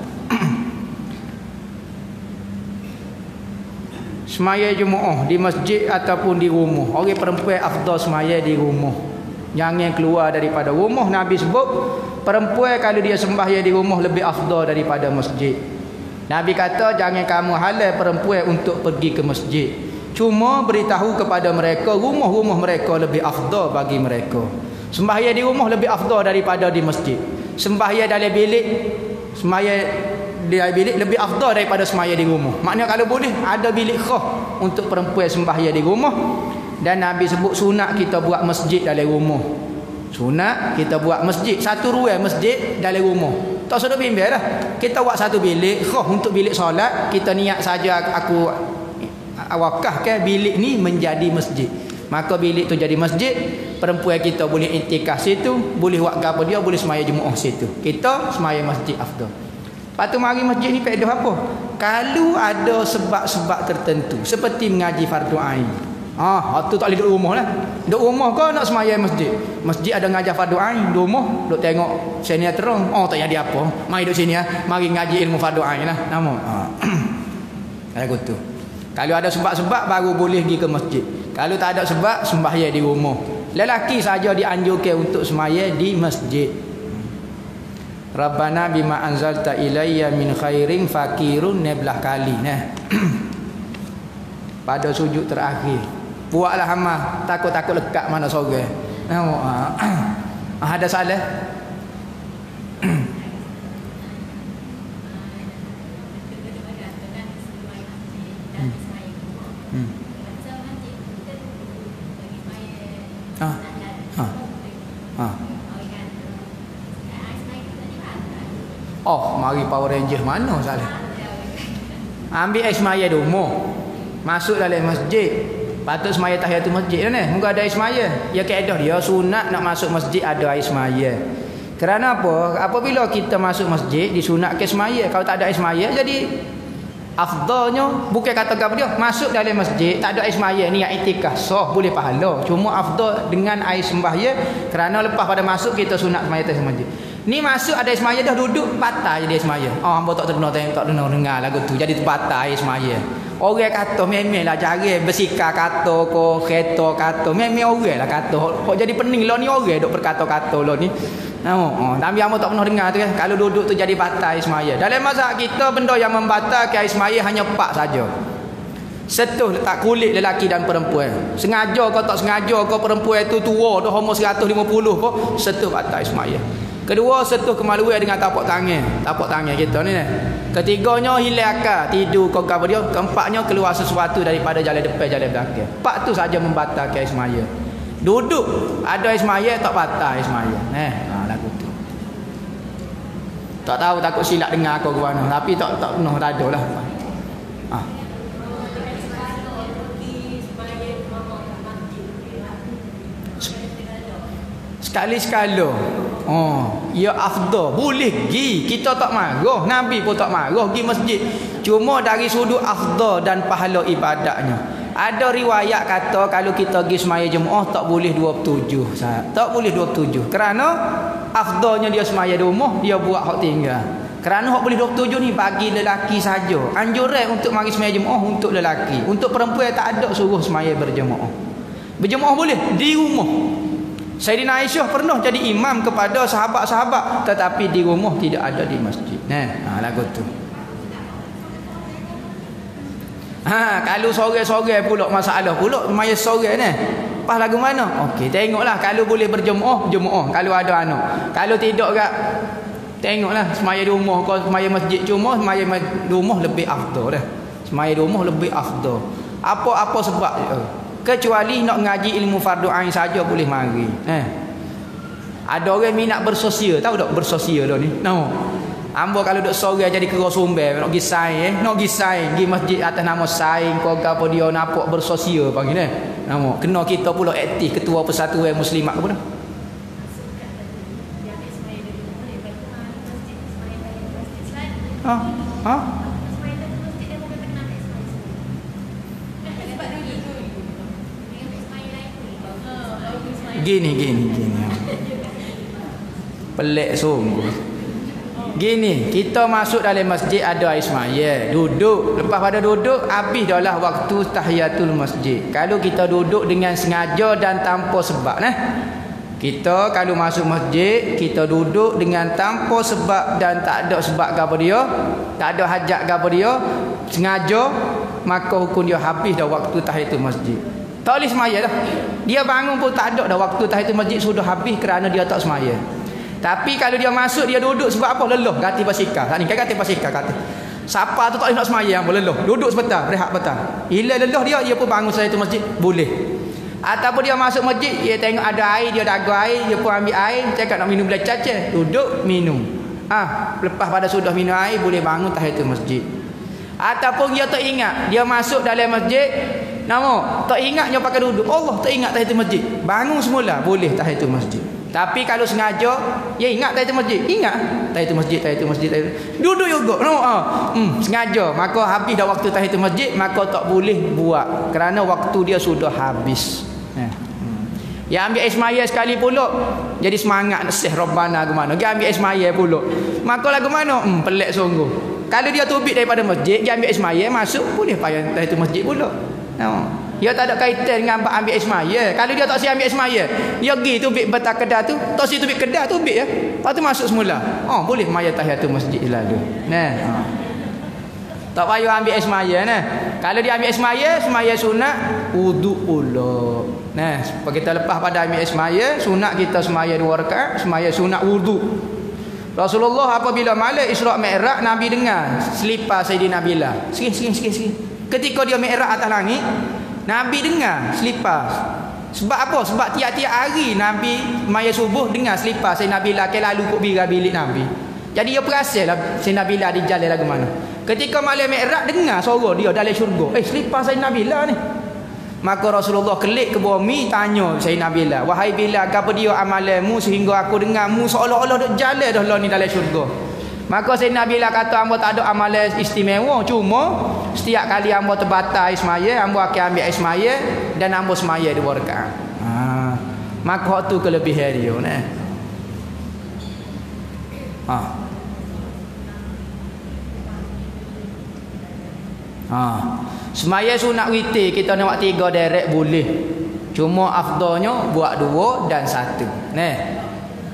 Semaya Jumaah di masjid ataupun di rumah. Orang perempuan afdal semaya di rumah. Jangan keluar daripada rumah. Nabi sebut perempuan kalau dia sembahyang di rumah lebih afdal daripada masjid. Nabi kata jangan kamu halal perempuan untuk pergi ke masjid. Cuma beritahu kepada mereka rumah-rumah mereka lebih afdal bagi mereka. Sembahyang di rumah lebih afdal daripada di masjid. Sembahyang dalam bilik, sembahyang di bilik lebih afdal daripada sembahyang di rumah. Maknanya kalau boleh ada bilik khas untuk perempuan sembahyang di rumah. Dan Nabi sebut sunat kita buat masjid dalam rumah. Sunat kita buat masjid, satu ruang masjid dalam rumah. Tak sudah bimbang dah. Kita buat satu bilik khas untuk bilik solat. Kita niat saja aku wakafkan bilik ni menjadi masjid. Maka bilik tu jadi masjid. Perempuan kita boleh iktikaf situ, boleh buat apa dia, boleh sembahyang Jumaat situ. Kita sembahyang masjid afdal. Lepas tu mari masjid ni faedah apa? Kalau ada sebab-sebab tertentu seperti mengaji fardu ain. Ah, tu tak boleh duduk rumah lah. Duduk rumah kau nak sembahyang masjid. Masjid ada ngajar fardu ain, duduk rumah duduk tengok sini terang. Oh tak jadi apa. Mari duduk sini ah. Mari ngaji ilmu fardu ain lah. Nama. Ah. Kalau tu. Kalau ada sebab-sebab baru boleh pergi ke masjid. Kalau tak ada sebab sembahyang di rumah. Lelaki saja dianjurkan untuk sembahyang di masjid. Rabbana bima anzalta ilayya min khairin fakirun neblah kali nah. Pada sujud terakhir. Buatlah amal takut-takut lekat mana sorang. Nampak ah. Ada salah. Hmm. Ah. Ah. Ah. Oh, mari Power Ranger mana salah? Ambil air semaya di rumah. Masuk dalam masjid. Patut semaya tahiyatul masjid ni. Muka ada air semaya. Ya kaedah dia sunat nak masuk masjid ada air semaya. Kerana apa? Apabila kita masuk masjid disunatkan semaya. Kalau tak ada air semaya jadi afdalnya bukan kata apa dia masuk dalam masjid tak ada air semaya ni yang iktikaf sah boleh pahala. Cuma afdal dengan air sembahyang kerana lepas pada masuk kita sunat semaya tahiyatul masjid. Ni masuk ada air semaya dah duduk batal jadi air semaya. Oh hamba tak terdengar tak dengar dengar lagu tu jadi batal air semaya. Orang kata memang lah cara bersikap kata ko kereta kata memang orang lah kata kok jadi pening lah ni orang duk berkata-kata lah ni. Oh, tapi hamba tak pernah dengar tu kan. Kalau duduk tu jadi batal air semaya. Dalam mazhab kita benda yang membatalkan air semaya hanya empat saja. Setuh letak kulit lelaki dan perempuan. Sengaja kau tak sengaja kau perempuan itu tua dah umur seratus lima puluh kau setuh batal air semaya. Kedua, sentuh kemaluan dengan tapak tangan. Tapak tangan kita ni. Ketiganya, hilang akal, tidur kau apa dia. Keempatnya, keluar sesuatu daripada jalan depan, jalan belakang. Empat tu saja membatalkan ismaya. Duduk ada ismaya, tak batal ismaya. Eh, ha, lagu tu. Tak tahu, takut silap dengar aku ke mana. Tapi tak tak penuh tak ada lah. Ha. Sekali-sekala. Oh, ya afdal. Boleh pergi. Kita tak marah. Nabi pun tak marah pergi masjid. Cuma dari sudut afdal dan pahala ibadahnya. Ada riwayat kata kalau kita pergi semaya Jumaat tak boleh dua puluh tujuh. Tak boleh dua puluh tujuh. Kerana afdalnya dia semaya di rumah, dia buat hak tinggal. Kerana hak boleh dua puluh tujuh ni bagi lelaki saja. Anjuran untuk mari semaya Jumaat untuk lelaki. Untuk perempuan tak ada suruh semaya berjemaah. Berjemaah boleh di rumah. Sayyidina Aisyah pernah jadi imam kepada sahabat-sahabat tetapi di rumah tidak ada di masjid. Nah, ha, lagu tu. Ha, kalau sore-sore pula masalah pula maya sore ni. Pas lagu mana? Okey, tengoklah kalau boleh berjemaah, jemaah kalau ada anak. Kalau tidak gak tengoklah semaya di rumah kau semaya masjid cuma semaya di rumah lebih afdal dah. Semaya di rumah lebih afdal. Apa-apa sebab kecuali nak ngaji ilmu fardu ain saja boleh mari. Eh. Ada orang minat bersosial, tahu tak bersosial dah ni? Tahu. Ambo kalau duk sore jadi kera sumber nak pergi saing eh, nak pergi saing pergi masjid atas nama saing kau apa dia nampak bersosial panggil eh. Nama kena kita pula aktif ketua persatuan muslimat apa dah. Ha? Ha? Gini gini gini. Pelik sungguh. Gini, kita masuk dalam masjid ada ismaya, duduk. Lepas pada duduk, habis dah lah waktu tahiyatul masjid. Kalau kita duduk dengan sengaja dan tanpa sebab nah. Kita kalau masuk masjid, kita duduk dengan tanpa sebab dan tak ada sebab ke apa dia, tak ada hajat ke apa dia, sengaja, maka hukum dia habis dah waktu tahiyatul masjid. Tak boleh semaya dah. Dia bangun pun tak ada dah waktu tahiyatul masjid sudah habis kerana dia tak semaya. Tapi kalau dia masuk dia duduk sebab apa? Lelah, ganti basikal. Ha ni kan ganti basikal kata. Siapa tu tak boleh nak sembahyang pun lelah. Duduk sebentar, rehat petang. Bila lelah dia dia pun bangun tahiyatul masjid, boleh. Ataupun dia masuk masjid, dia tengok ada air, dia dagu air, dia pun ambil air, cakap nak minum boleh caca, duduk minum. Ah, ha, lepas pada sudah minum air boleh bangun tahiyatul masjid. Ataupun dia tak ingat, dia masuk dalam masjid, nama tak ingat dia pakai duduk. Allah tak ingat tahiyatul masjid. Bangun semula boleh tahiyatul masjid. Tapi kalau sengaja, ya ingat tahiyatul masjid, ingat tahiyatul masjid, tahiyatul masjid, tahiyatul. Duduk juga. No, ah. Hmm, sengaja, maka habis dah waktu tahiyatul masjid, maka tak boleh buat kerana waktu dia sudah habis. Eh. Hmm. Ya ambil ismaya sekali pula, jadi semangat nak seh Rabbana ke mana. Dia ambil ismaya pula. Maka lagu mana? Hmm, pelik sungguh. Kalau dia tubik daripada masjid, dia ambil ismaya masuk, boleh payah tahiyatul masjid pula. No. Dia tak ada kaitan dengan ambil ismaya. Kalau dia tak siap ambil ismaya, dia pergi tubik betak kedah tu, tak siap tubik kedah tubik ya. Lepas tu masuk semula. Oh, boleh maya tahiyatul masjid lalu. Nah. Ha. Tak payah ambil ismaya nah. Kalau dia ambil ismaya, semaya sunat wudu pula. Nah, sebab kita lepas pada ambil ismaya, sunat kita semaya dua rakaat, semaya sunat wudu. Rasulullah apabila malam Isra' Mi'raj, Nabi dengar selipar Sayyidina Bilal. Sikit sikit sikit sikit. Ketika dia Mi'raj atas langit, Nabi dengar selipar. Sebab apa? Sebab tiap-tiap hari Nabi maya subuh dengar selipar Sayyidina Bilal ke lalu kok bira bilik Nabi. Jadi dia perasalah Sayyidina Bilal di jalan lagu mana. Ketika malam Mi'raj dengar suara dia dalam syurga. Eh selipar Sayyidina Bilal ni. Maka Rasulullah kelik ke bumi tanya Sayyidina Bilal, "Wahai Bilal, apa dia amalanmu sehingga aku dengarmu seolah-olah duk jalan dah lah ni dalam syurga?" Maka Sayyidina Bilal kata, "Hamba tak ada amalan istimewa, cuma setiap kali hamba terbatal ismaya, hamba akan ambil ismaya dan hamba semaya dua rakaat." Ha, maka tu kelebihan dia nah. Ha. Ha. Semaya sunat witir kita nak buat tiga derek boleh. Cuma afdalnya buat dua dan satu. Nah.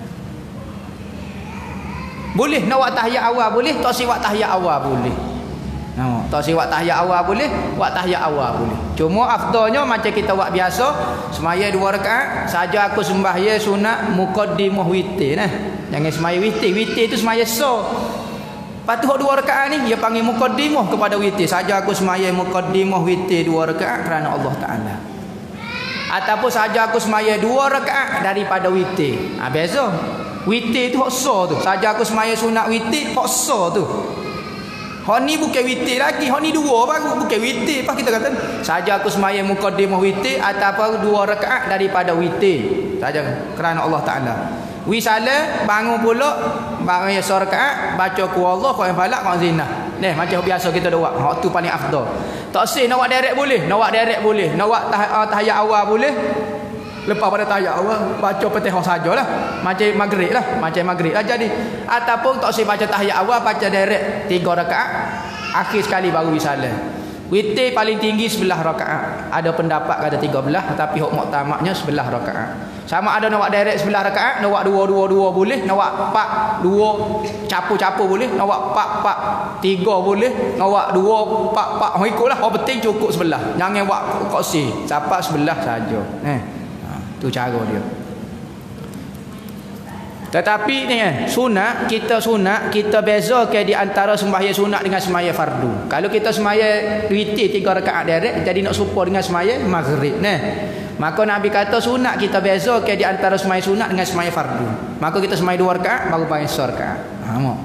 Boleh nak buat tahiyat awal boleh, tak si buat tahiyat awal boleh. Nah, tak si buat tahiyat awal boleh, buat tahiyat awal boleh. Cuma afdalnya macam kita buat biasa, semaya dua rakaat, saja aku sembahyang sunat muqaddimah witir nah. Jangan semaya witir. Witir tu semaya so. Lepas tu dua rakaat ni dia panggil muqaddimah kepada witir. Saja aku semaya muqaddimah witir dua rakaat kerana Allah Taala. Ataupun saja aku semaya dua rakaat daripada witir. Ha, beza. Witir tu hak so tu. Saja aku semaya sunat witir hak so tu. Hak ni bukan witir lagi. Hak ni dua baru bukan witir. Apa kita kata? Saja aku semaya muqaddimah witir ataupun dua rakaat daripada witir. Saja kerana Allah Taala. Wi salah bangun pula bangun ya rakaat baca ku Allah kau yang balak kau zina. Neh macam biasa kita dak buat. Hak tu paling afdal. Tak sih nak buat direct boleh, nak buat direct boleh, nak buat tah, uh, tahiyat awal boleh. Lepas pada tahiyat awal baca Fatihah sajalah. Macam maghrib lah, macam maghrib lah jadi. Ataupun tak sih baca tahiyat awal baca direct tiga rakaat. Akhir sekali baru wisalah. Witir paling tinggi sebelah rakaat. Ada pendapat kata tiga belas tapi hak muktamadnya sebelah rakaat. Sama ada nak buat direct sebelah rakaat, nak buat dua dua dua boleh, nak buat empat dua capu-capu boleh, nak buat empat empat tiga boleh, nak buat dua empat empat. Oh ikutlah, oh penting cukup sebelah. Jangan buat kosi, sampai sebelah saja. Eh. Ha, tu cara dia. Tetapi ni eh, sunat, kita sunat, kita bezakan di antara sembahyang sunat dengan sembahyang fardu. Kalau kita sembahyang witir tiga rakaat direct, jadi nak serupa dengan sembahyang maghrib. Nah. Maka Nabi kata sunat kita bezakan di antara sembahyang sunat dengan sembahyang fardu. Maka kita sembahyang dua rakaat baru panggil sor rakaat. Ha mo.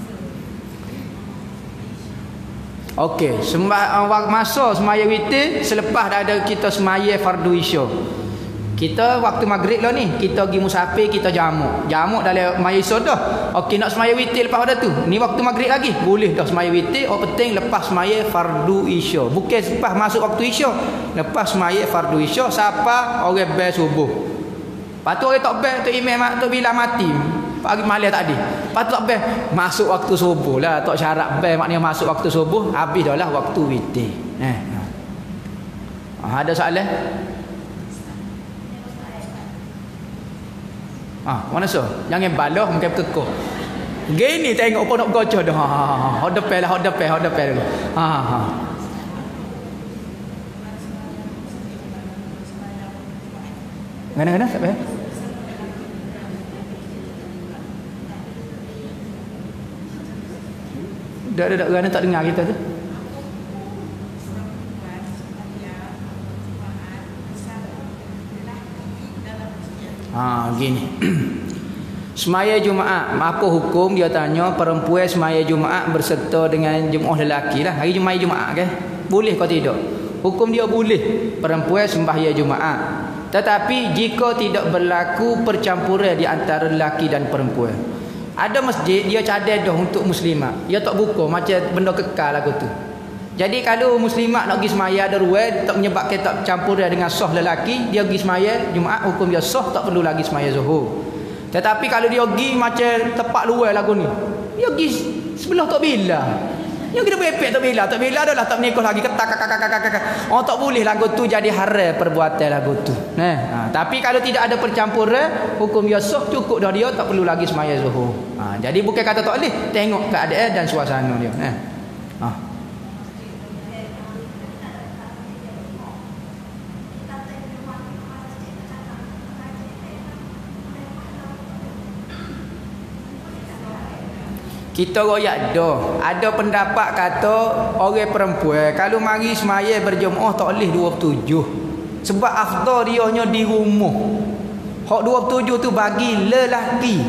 Okey, sembah masa sembahyang witir selepas dah ada kita sembahyang fardu isya. Kita waktu maghrib lah ni, kita pergi musafir, kita jamuk. Jamuk dalam sembahyang isya dah. Okey, nak sembahyang witir lepas dah tu. Ni waktu maghrib lagi. Boleh dah sembahyang witir, oh penting lepas sembahyang fardu isya. Bukan lepas masuk waktu isya. Lepas sembahyang fardu isya siapa orang bel subuh. Lepas tu orang tak bel tu imam tu bila mati. Pagi malam tadi. Lepas tu tak bel masuk waktu subuh lah. Tak syarat bel maknanya masuk waktu subuh, habis dah lah waktu witir. Eh. Ha, ada soalan? Ah, mana so? Jangan baloh mungkin kekok. Gini tengok apa nak gocah dah. Ha ha ha. Hot depan lah, hot depan, hot depan dulu. Ha ha ha. Mana-mana tak payah. Dah dah dah gana tak dengar kita tu. Ha gini. Semaya Jumaat, apa hukum dia tanya perempuan semaya Jumaat berserta dengan jemaah lelaki lah. Hari Jumaat Jumaat kan? Boleh kau tidak? Hukum dia boleh perempuan sembahyang Jumaat. Tetapi jika tidak berlaku percampuran di antara lelaki dan perempuan. Ada masjid dia cadar dah untuk muslimat. Dia tak buka macam benda kekal lagu tu. Jadi kalau muslimat nak pergi semaya ada ruang tak menyebabkan tak campur dengan sah lelaki, dia pergi semaya Jumaat hukum dia sah, tak perlu lagi semaya Zuhur. Tetapi kalau dia pergi macam tepat luar lagu ni, dia pergi sebelah tak bila. Dia kena berepek tak bila, tak bila adalah tak menikah lagi ketak kakak kakak kakak. Oh tak boleh lagu tu jadi haram perbuatan lagu tu. Nah, ha, tapi kalau tidak ada percampuran, hukum dia sah, cukup dah dia tak perlu lagi semaya Zuhur. Ha, jadi bukan kata tak boleh, tengok keadaan dan suasana dia. Nah. Ha. Kita royak dah. Ada pendapat kata orang perempuan kalau mari semaya berjemaah tak boleh dua puluh tujuh. Sebab afdal dianya di rumah. Hak dua puluh tujuh tu bagi lelaki.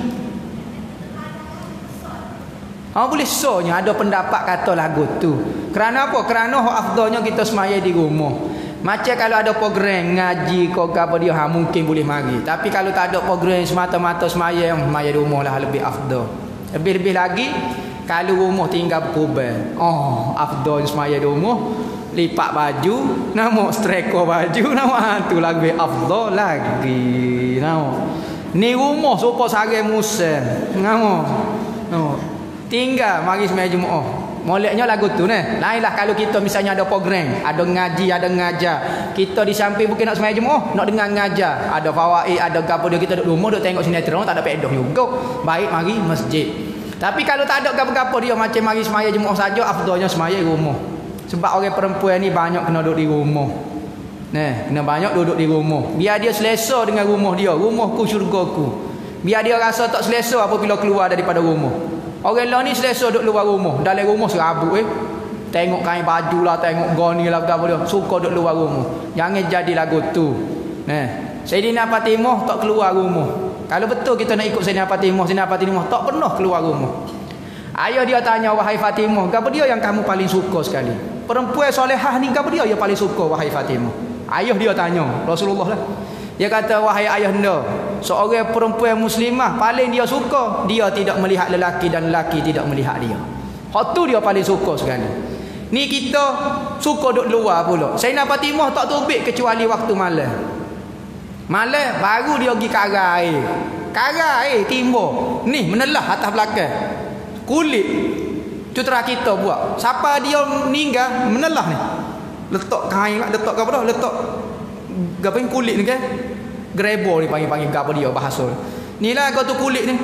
Ha boleh sonya ada pendapat kata lagu tu. Kerana apa? Kerana hak afdalnya kita semaya di rumah. Macam kalau ada program ngaji kau apa dia ha mungkin boleh mari. Tapi kalau tak ada program semata-mata semaya yang semaya di rumah lah lebih afdal. Lebih-lebih lagi kalau rumah tinggal berkuban. Oh, afdal semaya di rumah, lipat baju, nama striker baju, nama tu lagi afdal lagi. Nama. Ni rumah sopa sare musa. Nama. Nama. Tinggal mari semaya Jumaat. Moleknya lagu tu nah. Lainlah kalau kita misalnya ada program, ada ngaji, ada ngajar. Kita di samping bukan nak semaya Jumaat, nak dengar ngajar. Ada fawaid, ada gapo dia kita duduk rumah duduk tengok sinetron, tak ada pedoh juga. Baik mari masjid. Tapi kalau tak ada gapo-gapo dia macam mari semaya Jumaat saja, afdalnya semaya rumah. Sebab orang perempuan ni banyak kena duduk di rumah. Nah, kena banyak duduk di rumah. Biar dia selesa dengan rumah dia, rumahku syurgaku. Biar dia rasa tak selesa apabila keluar daripada rumah. Orang lain ni selesa duduk luar rumah. Dalam rumah serabut eh. Tengok kain baju lah, tengok goni lah, apa dia. Suka duduk luar rumah. Jangan jadi lagu tu. Nah, Sayyidina Fatimah tak keluar rumah. Kalau betul kita nak ikut Sayyidina Fatimah, Sayyidina Fatimah tak pernah keluar rumah. Ayah dia tanya, wahai Fatimah, apa dia yang kamu paling suka sekali? Perempuan solehah ni, apa dia yang paling suka, wahai Fatimah? Ayah dia tanya, Rasulullah lah. Dia kata, wahai ayahanda, seorang perempuan muslimah paling dia suka, dia tidak melihat lelaki dan lelaki tidak melihat dia. Hak tu dia paling suka sekali. Ni kita suka duduk luar pula. Sayyidina Fatimah tak tubik kecuali waktu malam. Malam baru dia pergi karai air. Karai air timbul. Ni menelah atas belakang. Kulit cutera kita buat. Siapa dia meninggal menelah ni. Letak kain lah, letak apa dah? Letak gapo kulit ni kan? Grebo ni panggil-panggil gapo dia bahasa. Ni lah kau tu kulit ni.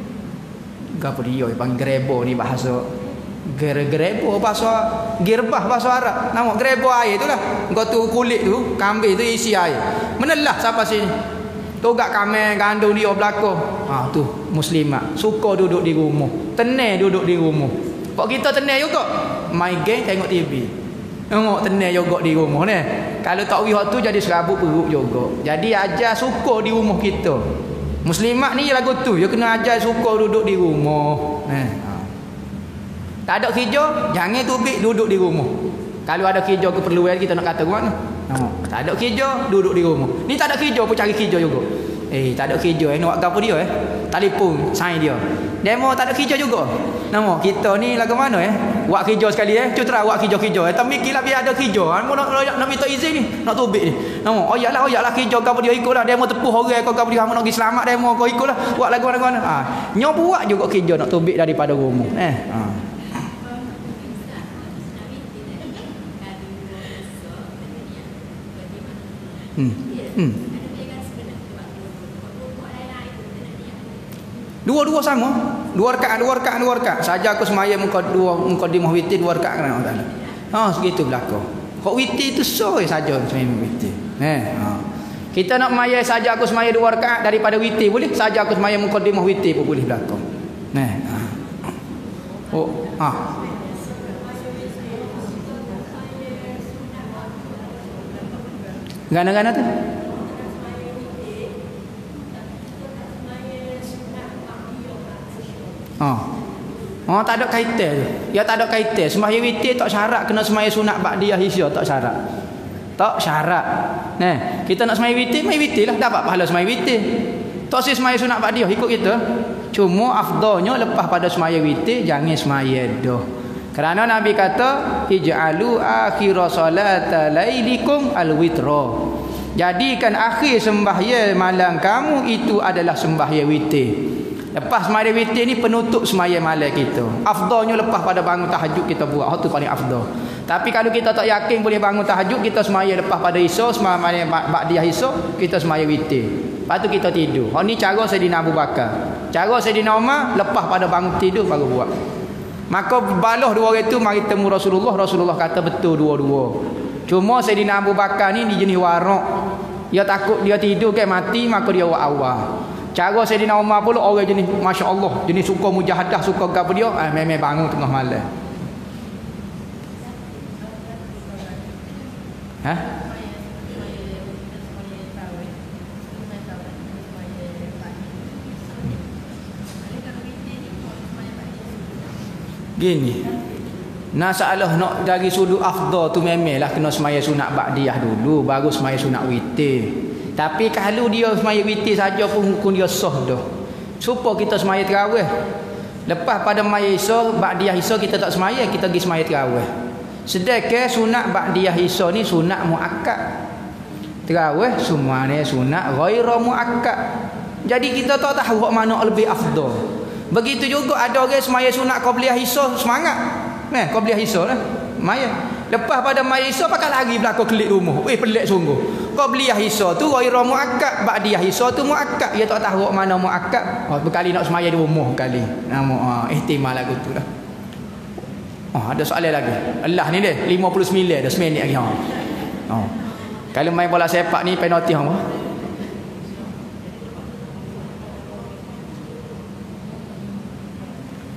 Gapo dia panggil grebo ni bahasa. Grebo bahasa girbah bahasa Arab. Nama grebo air tu lah. Kau tu kulit tu, kambing tu isi air. Menelah siapa sini. Togak kamar gandung dia belakang. Ha tu muslimat. Suka duduk di rumah. Tenang duduk di rumah. Kok kita tenang juga. Main game tengok T V. Tengok tenang juga di rumah ni. Kalau tak wih tu jadi serabut perut juga. Jadi ajar suka di rumah kita. Muslimat ni lagu tu. Dia kena ajar suka duduk di rumah. Eh. Tak ada kerja, jangan tubik duduk di rumah. Kalau ada kerja keperluan kita nak kata ke mana? Ha, tak ada kerja, duduk di rumah. Ni tak ada kerja pun cari kerja juga. Eh, tak ada kerja eh nak buat apa dia eh? Telefon sign dia. Demo tak ada kerja juga. Nama kita ni lagu mana eh? Buat kerja sekali eh. Cutera buat kerja-kerja. Eh, tapi kira biar ada kerja. Hang nak, nak nak minta izin ni, nak tubik ni. Nama, oh yalah, oh yalah kerja gapo dia ikutlah. Demo tepuh orang kau gapo dia hang nak pergi selamat demo kau ikutlah. Buat lagu mana-mana. Ha, nyo buat juga kerja nak tubik daripada rumah. Eh, ha. Hmm. Hmm. Dua-dua sama. Dua rakaat, dua rakaat, dua rakaat. Saja aku semaya muka dua mukadimah witir dua rakaat kan Allah Taala. Ha segitu berlaku. Kok witir tu soi saja semaya witir. Eh, ha. Kita nak maya saja aku semaya dua rakaat daripada witir boleh. Saja aku semaya mukadimah witir pun boleh berlaku. Nah. Ha. Oh, ha. Gana-gana tu. Oh. Oh tak ada kaitan tu. Ya tak ada kaitan. Sembahyang witir tak syarat kena sembahyang sunat ba'diyah isya tak syarat. Tak syarat. Nah, kita nak sembahyang witir, sembahyang witir lah dapat pahala sembahyang witir. Tak sih sembahyang sunat ba'diyah ikut kita. Cuma afdalnya lepas pada sembahyang witir jangan sembahyang dah. Kerana Nabi kata ij'alu akhir salata lailikum alwitra. Jadikan akhir sembahyang malam kamu itu adalah sembahyang witir. Lepas sembahyang witir ni penutup sembahyang malam kita. Afdalnya lepas pada bangun tahajud kita buat. Itu paling afdal. Tapi kalau kita tak yakin boleh bangun tahajud, kita sembahyang lepas pada isya, sembahyang ba'diyah isya, kita sembahyang witir. Lepas tu kita tidur. Ha ni cara Sayyidina Abu Bakar. Cara Sayyidina Umar lepas pada bangun tidur baru buat. Maka balah dua orang itu mari temu Rasulullah. Rasulullah kata betul dua-dua. Cuma Sayyidina Abu Bakar ni dia jenis warak. Dia takut dia tidur kan mati, maka dia buat awal. Cara Sayyidina Umar pula orang jenis masya-Allah, jenis suka mujahadah, suka gapo dia, ah memang bangun tengah malam. Ha? Gini. Nasalah nak dari sudut afdal tu memanglah kena semaya sunat ba'diyah dulu baru semaya sunat witir. Tapi kalau dia semaya witir saja pun hukum dia sah dah. Supaya kita semaya tarawih. Lepas pada maya isya ba'diyah isya kita tak semaya, kita pergi semaya tarawih. Sedangkan sunat ba'diyah isya ni sunat muakkad. Tarawih semuanya sunat ghairu muakkad. Jadi kita tak tahu mana lebih afdal. Begitu juga ada orang semaya sunat qabliyah isya semangat. Nah, qabliyah isya lah. Maya. Lepas pada maya isya pakai lari belakang kelik rumah. Weh pelik sungguh. Qabliyah isya tu ghairu muakkad, ba'diyah isya tu muakkad. Dia tak tahu mana muakkad. Oh, berkali nak semaya di rumah berkali. Nama ah, ihtimal lagu tu lah. Oh, ada soalan lagi. Allah ni dia lima puluh sembilan dah seminit lagi ha. Oh. Kalau main bola sepak ni penalti hang.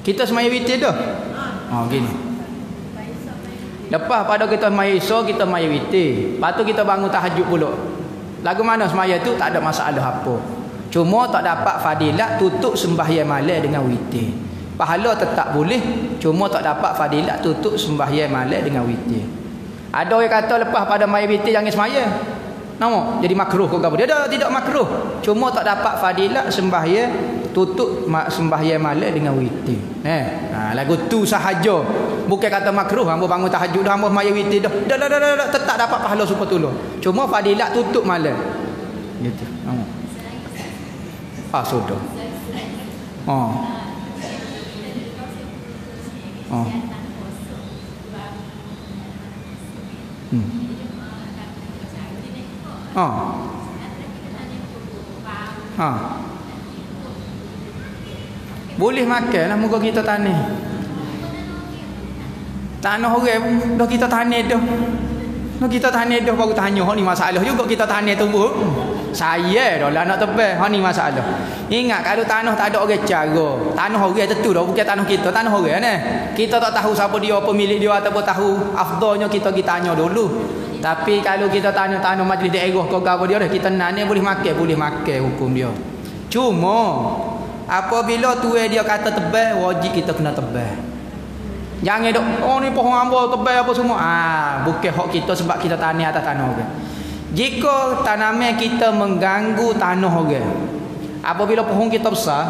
Kita semaya witir dah. Ha gini. Lepas pada kita semaya isya, kita semaya witir. Lepas tu kita bangun tahajud pula. Lagu mana semaya tu tak ada masalah apa. Cuma tak dapat fadilat tutup sembahyang malam dengan witir. Pahala tetap boleh, cuma tak dapat fadilat tutup sembahyang malam dengan witir. Ada orang kata lepas pada semaya witir jangan semaya. Nama jadi makruh ke apa? Dia dah tidak makruh. Cuma tak dapat fadilat sembahyang tutup sembahyang malam dengan witir. Eh, ha, lagu tu sahaja. Bukan kata makruh, hamba bangun tahajud dah, hamba sembahyang witir dah. Dah dah dah, dah, dah tetap dapat pahala super tolong. Cuma fadilat tutup malam. Gitu. Nama. Ah sudah. Oh. Oh. Hmm. Oh. Ha. Boleh makan lah muka kita tanah. Tanah orang dah kita tanah dah. Dah kita tanah dah baru tanya hak ni masalah juga kita tanah tumbuh. Saya dah lah nak tebal. Hak ni masalah. Ingat kalau tanah tak ada orang cara. Tanah orang tentu dah bukan tanah kita, tanah orang ni. Kita tak tahu siapa dia, pemilik dia ataupun tahu afdalnya kita kita tanya dulu. Tapi kalau kita tanya tanah majlis daerah kau apa dia dah kita nak ni boleh makan, boleh makan hukum dia. Cuma apabila tuai dia kata tebal, wajib kita kena tebal. Jangan dok oh ni pohon hamba tebal apa semua. Ah, bukan hak kita sebab kita tanam atas tanah orang. Jika tanaman kita mengganggu tanah orang, apabila pohon kita besar,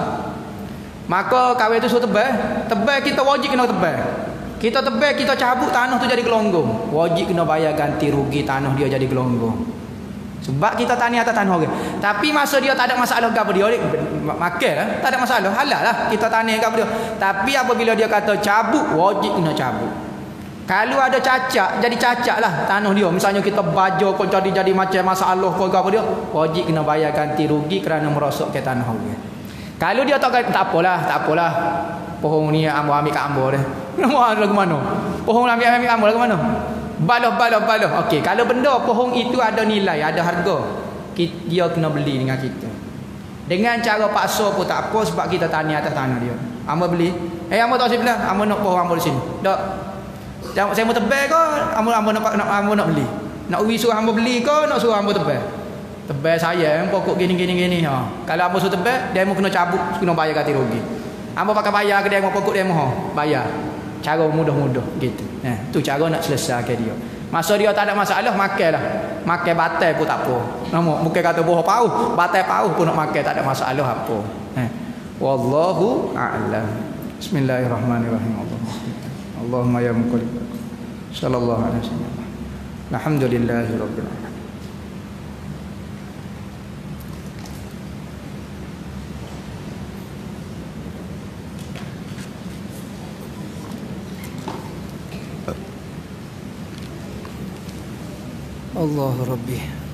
maka kawan itu suruh tebal, tebal kita wajib kena tebal. Kita tebal, kita cabut tanah tu jadi gelonggong, wajib kena bayar ganti rugi tanah dia jadi gelonggong. Sebab kita tani atas tanah orang. Tapi masa dia tak ada masalah ke apa dia, makan lah, tak ada masalah, halal lah kita tani ke apa dia. Tapi apabila dia kata cabut, wajib kena cabut. Kalau ada cacat, jadi cacat lah tanah dia. Misalnya kita baju kau jadi jadi macam masalah kau ke apa dia, wajib kena bayar ganti rugi kerana merosok ke tanah orang. Kalau dia tak tak apalah, tak apalah. Pohon ni ambo ambil kat ambo dah. Ambo lagu mana? Pohon ambil ambil ambo lagu mana? Baloh baloh baloh. Okey, kalau benda pohon itu ada nilai, ada harga, dia kena beli dengan kita. Dengan cara paksa pun tak apa sebab kita tani atas tanah dia. Ambo beli. Eh ambo tak sebelah, ambo nak pohon ambo di sini. Tak. Saya mau tebal ke? Ambo ambo nak nak ambo nak beli. Nak uwi suruh ambo beli ke nak suruh ambo tebal? Tebal saya pokok gini gini gini ha. Kalau ambo suruh tebal, dia mau kena cabut, kena bayar ganti rugi. Ambo pakai bayar ke dia mau pokok dia mau bayar. Cara mudah-mudah gitu. Eh, tu cara nak selesaikan dia. Masa dia tak ada masalah, makanlah. Makan batai pun tak apa. Nama bukan kata boh pauh, batai pauh pun nak makan tak ada masalah apa. Eh. Wallahu a'lam. Bismillahirrahmanirrahim. Allahumma ya muqallib. Sallallahu alaihi wasallam. Alhamdulillahirabbil alamin. Allah Rabbi.